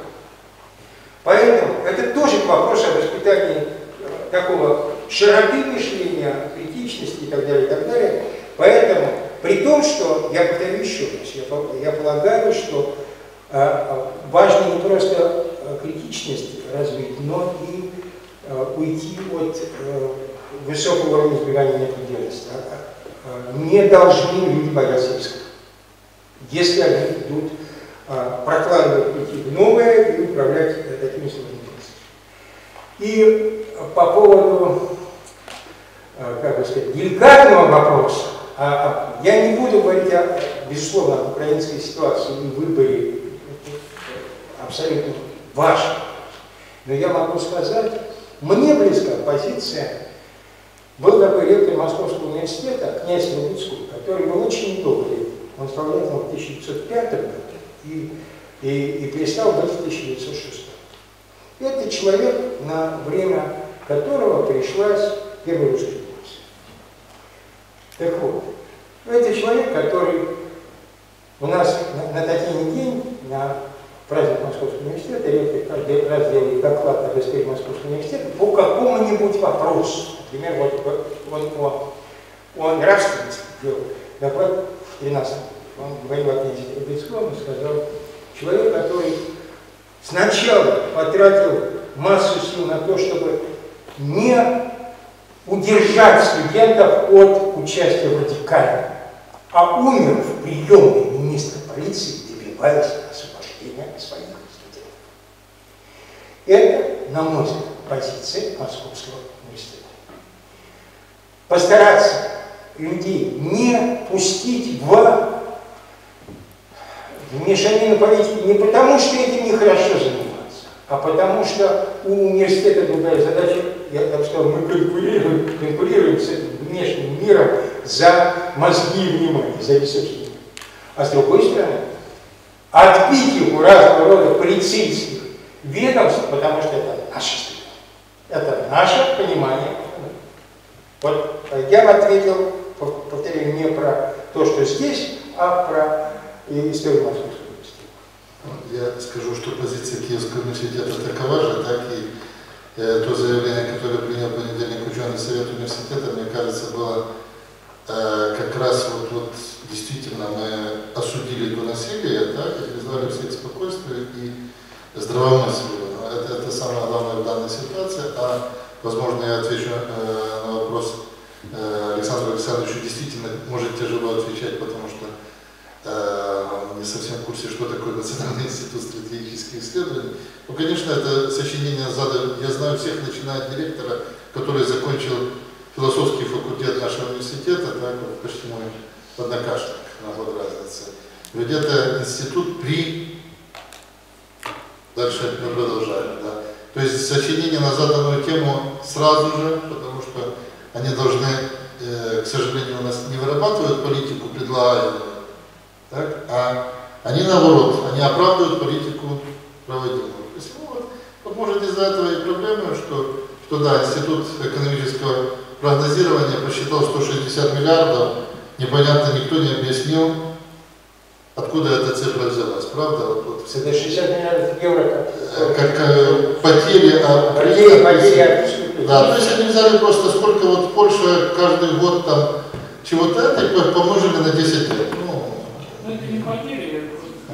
Поэтому это тоже вопрос о воспитании такого широты мышления, критичности и так далее, и так далее. Поэтому, при том, что, я повторю еще раз, я, я полагаю, что э, важно не просто э, критичность развить, но и э, уйти от э, высокого уровня избегания неопределенности. Э, не должны люди бояться риска, если они идут э, прокладывать пути в новое и управлять э, такими сложными процессами. И по поводу, как бы сказать, деликатного вопроса, а, а, я не буду говорить, о, безусловно, об украинской ситуации и выборе, абсолютно важно. Но я могу сказать, мне близка позиция, был такой ректор Московского университета, князь Луцкий, который был очень добрый. Он стал ректором в тысяча девятьсот пятом году и, и, и перестал быть в тысяча девятьсот шестом. Это человек, на время которого пришлась первый русский курс. Так вот, это человек, который у нас на, на татийный день, на праздник Московского университета, ректор каждый раз делает доклад об истории Московского университета по какому-нибудь вопросу. Например, вот он, он, он нравственность делал доклад в тринадцатом году. Он говорил о князе Трубецком и сказал, человек, который сначала потратил массу сил на то, чтобы не удержать студентов от участия в радикальном, а умер в приемной министра полиции, добиваясь освобождения своих студентов. Это, на мой взгляд, позиция Московского университета. Постараться людей не пустить в мешанину политики не потому, что этим нехорошо заниматься, а потому что у университета другая задача, я бы сказал, мы конкурируем, конкурируем с этим внешним миром за мозги и внимание, за ресурсы. А с другой стороны, отбить их у разного рода полицейских ведомств, потому что это наша страна. Это наше понимание. Вот я бы ответил, повторяю, не про то, что здесь, а про историю Московского университета. Я скажу, что позиция Киевского университета такова же, так и э, то заявление, которое принял в понедельник ученый совет университета, мне кажется, было э, как раз вот, вот действительно мы осудили то насилие, так, и призвали всех к спокойствию и здравомыслию. Это, это самое главное в данной ситуации. А, возможно, я отвечу э, на вопрос э, Александру Александровичу. Действительно, может тяжело отвечать, потому что э, не совсем в курсе, что такое Национальный институт стратегических исследований. Ну, конечно, это сочинение задано. Я знаю всех, начиная от директора, который закончил философский факультет нашего университета, так, вот, почти мой однокашник, на год разницы. Ведь это институт при... Дальше мы продолжаем, да. То есть сочинение на заданную тему сразу же, потому что они должны, э, к сожалению, у нас не вырабатывают политику, предлагают, так, а они наоборот, они оправдывают политику проводимую. То есть, ну, вот, вот может из-за этого и проблема, что, что да, Институт экономического прогнозирования посчитал сто шестьдесят миллиардов, непонятно, никто не объяснил, откуда эта цифра взялась, правда? Вот, вот. Это шестьдесят миллиардов евро как, как э, потери, а потери, потери. Да, то есть они взяли просто сколько вот Польша каждый год там чего-то это и помножили на десять лет. Ну, ну это не потери,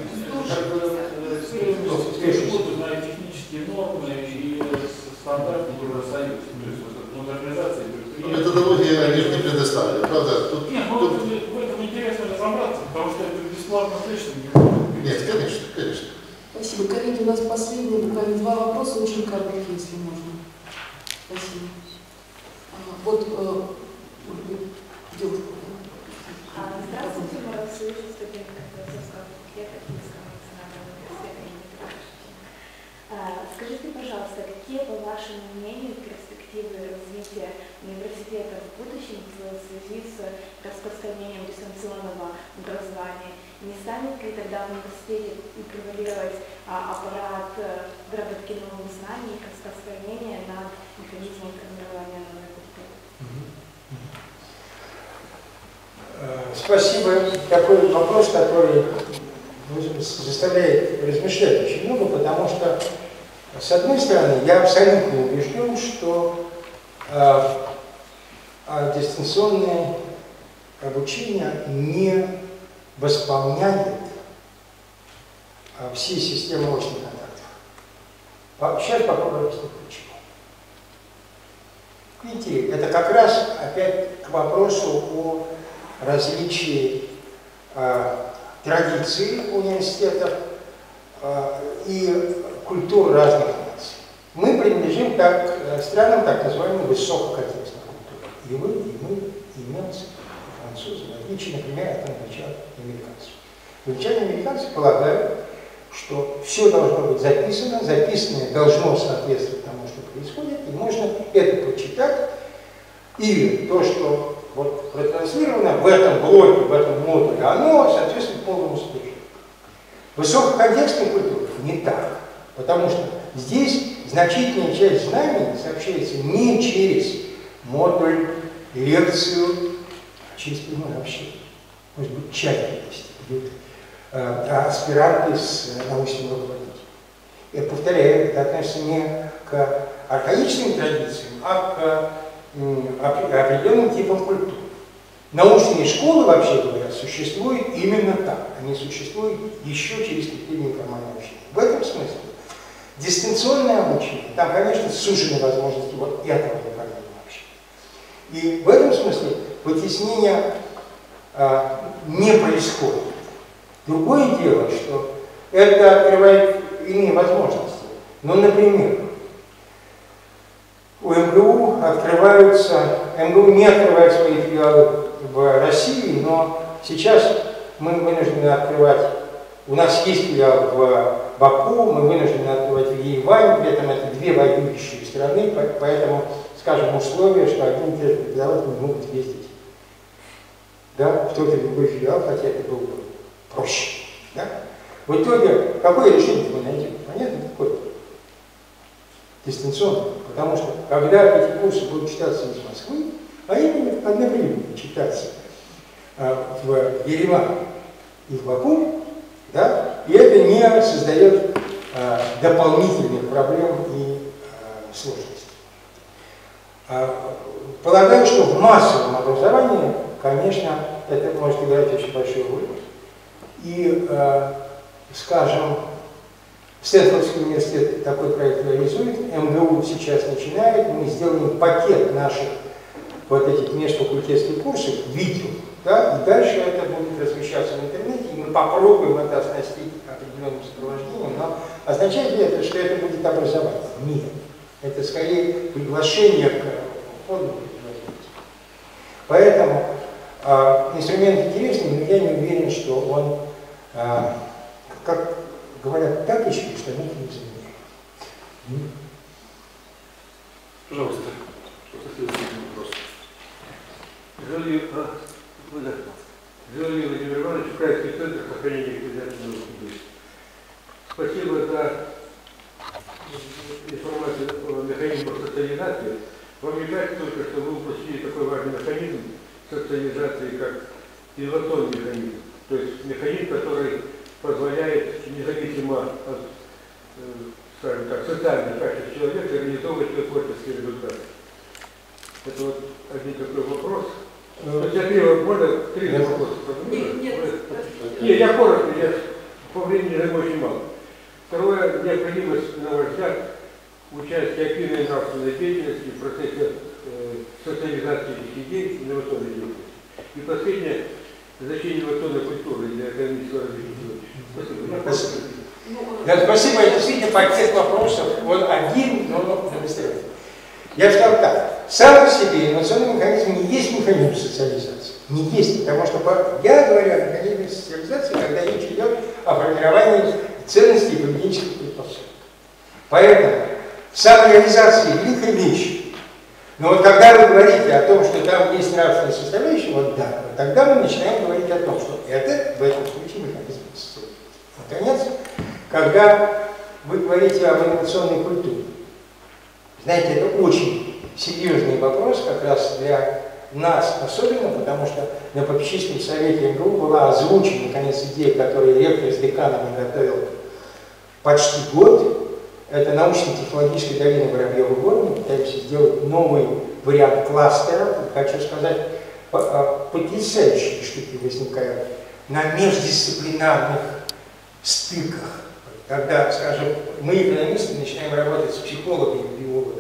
это работу на технические нормы и стандарты Евросоюза. То есть модернизация предприятий. Методологии они же не предоставили, правда? Тут, Нет, ну тут... в этом интересно разобраться, потому что это бесплатно точно не будет. Нет, конечно, конечно. Спасибо. Коллеги, у нас последние буквально два вопроса, очень короткие, если можно. Спасибо. А, вот э, девушка. Здравствуйте, Марат Союз, студентка Скажите, пожалуйста, какие, по вашему мнению, перспективы развития университета в будущем в связи с распространением дистанционного образования? Не станет ли тогда в университете превалировать а, аппарат выработки новых знаний и распространения над механизмом формирования новой культуры? Спасибо. Такой вопрос, который заставляет размышлять очень много, потому что, с одной стороны, я абсолютно убежден, что э, э, дистанционное обучение не восполняет э, все системы очных контактов. Сейчас попробую объяснить почему. Видите, это как раз опять к вопросу о различии э, традиций университетов э, и культур разных наций. Мы принадлежим так, к странам так называемой высококонтекстной культуры. И вы, и мы, и немцы, и французы, в отличие, например, от англичан и американцев. Англичане и американцы полагают, что все должно быть записано, записанное должно соответствовать тому, что происходит, и можно это прочитать, или то, что вот протранслировано в этом блоке, в этом модуле, оно соответствует полному содержанию. Высококонтекстной культуры не так, потому что здесь значительная часть знаний сообщается не через модуль, лекцию, а через прямое общение. Может быть, чай есть, идут э, аспиранты с научным руководителем. Я повторяю, это относится не к архаичным традициям, а к определенным типам культуры. Научные школы, вообще говоря, существуют именно так. Они существуют еще через степень неформального общения. В этом смысле дистанционное обучение, там, конечно, сужены возможности вот этого неформального общения. И в этом смысле вытеснение а, не происходит. Другое дело, что это открывает иные возможности. Ну, например, у МГУ открываются, МГУ не открывает свои филиалы в России, но сейчас мы вынуждены открывать, у нас есть филиал в Баку, мы вынуждены открывать в Ереване, при этом это две воюющие страны, поэтому, скажем, условие, что один и те же преподаватели могут ездить, да, в тот или другой филиал, хотя это было бы проще. Да? В итоге, какое решение мы найдем? Понятно, какое? Дистанционно. Потому что, когда эти курсы будут читаться из Москвы, а именно одновременно читаться э, в Ереване и в Баку, да, и это не создает э, дополнительных проблем и э, сложностей. Э, полагаю, что в массовом образовании, конечно, это может играть очень большую роль. И, э, скажем, Стэнфордский университет такой проект реализует, МГУ сейчас начинает, мы сделаем пакет наших вот этих межфакультетских курсов, видео, да, и дальше это будет размещаться в интернете, и мы попробуем это оснастить определенным сопровождением, но означает ли это, что это будет образование? Нет. Это скорее приглашение к входу. Поэтому э, инструмент интересный, но я не уверен, что он, э, как говорят, так еще, что они не изменяют. Пожалуйста, следующий вопрос. Владимир Владимир Иванович, Украинский центр сохранения рекомендательного культуры. Спасибо за информацию о механизме социализации. Вам не кажется только, что вы упустили такой важный механизм социализации, как инновационный механизм, то есть механизм, который позволяет независимо от, скажем так, социальных качеств человека реализовывать свой творческий результат. Это вот один такой вопрос. Я три, можно три вопроса? Нет, нет. Нет, я коротко, я по времени займу очень мало. Второе, необходимость, на ваш взгляд, участия активной нравственной деятельности в процессе э, социализации этих идей, инновационной деятельности. И последнее, значение инновационной культуры для экономического развития. Спасибо. Спасибо. Да, спасибо, это действительно пакет вопросов. Он один, но быстрее. Я бы сказал так. Сам по себе инновационный механизм не есть механизм социализации. Не есть, потому что я говорю о механизме социализации, когда речь идет о формировании ценностей и поведенческих предпосылок. Поэтому самореализация – великая вещь. Но вот когда вы говорите о том, что там есть нравственная составляющая, вот да, вот тогда мы начинаем говорить о том, что это в этом случае механизм социализма. Наконец, когда вы говорите об инновационной культуре, знаете, это очень серьезный вопрос как раз для нас особенно, потому что на попечительском совете МГУ была озвучена, наконец, идея, которую ректор с деканом готовил почти год. Это научно-технологическая долина Воробьевой горы. Мы пытаемся сделать новый вариант кластера. Хочу сказать, потрясающие штуки возникают на междисциплинарных стыках. Когда, скажем, мы, экономисты, начинаем работать с психологами, биологами,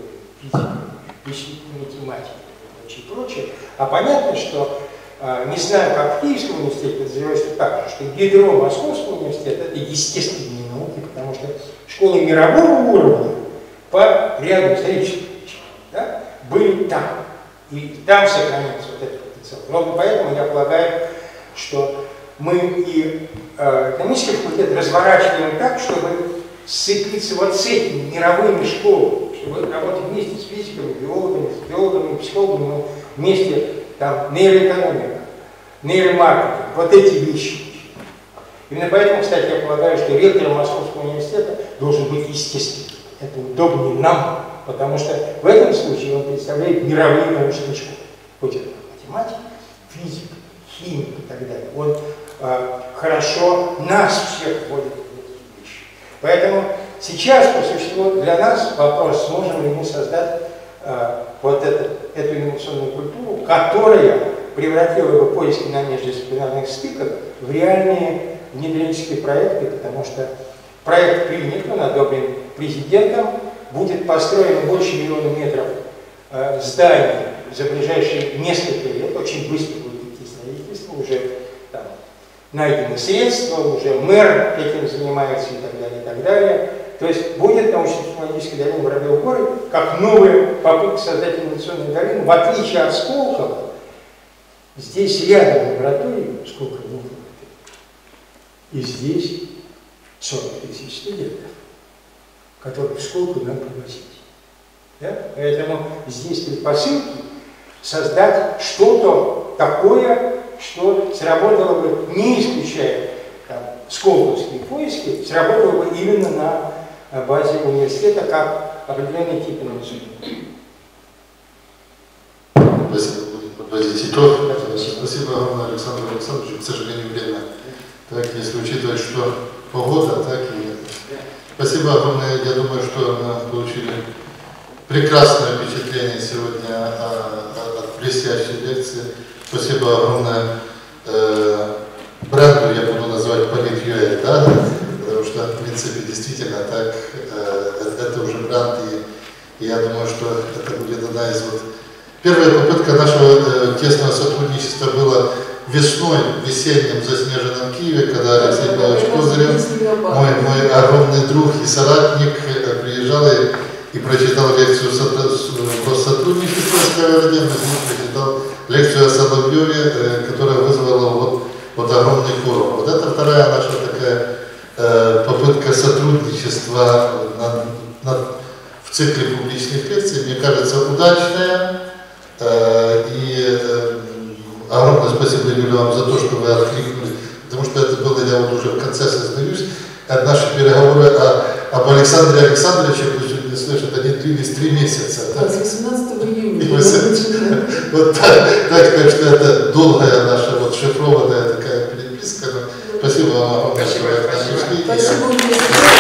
физиками, математиками и прочее, прочее. А понятно, что, не знаю, как в Киевском университете, подозревается так же, что ядро Московского университета – это естественные науки, потому что школы мирового уровня по ряду исторических причин, да, были там. И там сохраняется вот этот потенциал. Ровно поэтому я полагаю, что мы и э, экономический факультет разворачиваем так, чтобы сцепиться вот с этими мировыми школами, чтобы работать вместе с физиками, биологами, с биологами, психологами, но вместе там нейроэкономика, нейромаркетинг, вот эти вещи. Именно поэтому, кстати, я полагаю, что ректор Московского университета должен быть естественным. Это удобнее нам, потому что в этом случае он представляет мировые научные школы. Хоть это математика, физика, химия и так далее. Он э, хорошо нас всех вводит в эти вещи. Поэтому сейчас, по существу, для нас вопрос, сможем ли мы создать э, вот это, эту инновационную культуру, которая превратила бы поиски на междисциплинарных стыках в реальные внедренческие проекты, потому что проект принят, он одобрен президентом, будет построено больше миллиона метров э, зданий за ближайшие несколько лет, очень быстро будет идти строительство, уже там найдены средства, уже мэр этим занимается и так далее, и так далее. То есть будет научно-технологическая долина Воробьевой горы как новая попытка создать инновационную долину, в отличие от Сколково. Здесь рядом лаборатории, сколько ну, и здесь сорок тысяч студентов, которых в Сколково надо привозить. Да? Поэтому здесь предпосылки создать что-то такое, что сработало бы, не исключая там, сколковские поиски, сработало бы именно на базе университета как определенный тип инновационный. Спасибо. Подводить итог. Спасибо огромное Александру Александровичу. К сожалению, время. Так, если учитывать, что погода, так и... Спасибо огромное. Я думаю, что мы получили прекрасное впечатление сегодня от блестящей лекции. Спасибо огромное э, бренду, я буду называть Полит.ua, да? Потому что, в принципе, действительно так, э, это уже бренд, и, и я думаю, что это будет одна из вот... Первая попытка нашего э, тесного сотрудничества была весной, в весеннем заснеженном Киеве, когда Алексей Павлович Козырев, мой, мой огромный друг и соратник, э, приезжал и, и прочитал лекцию про сотрудничество с КВРД, прочитал лекцию о Соловьеве, э, которая вызвала вот, вот огромный форум. Вот это вторая наша такая э, попытка сотрудничества на, на, в цикле публичных лекций, мне кажется, удачная. И огромное спасибо, Юля, вам за то, что вы откликнулись, потому что это было, я вот уже в конце сознаюсь, наши переговоры о, об Александре Александровиче, вы сегодня слышите, они длились три месяца. Да, с восемнадцатого июня. Вот так, так что это долгая наша вот шифрованная такая переписка. Спасибо вам огромное, что вы откликнулись. Спасибо.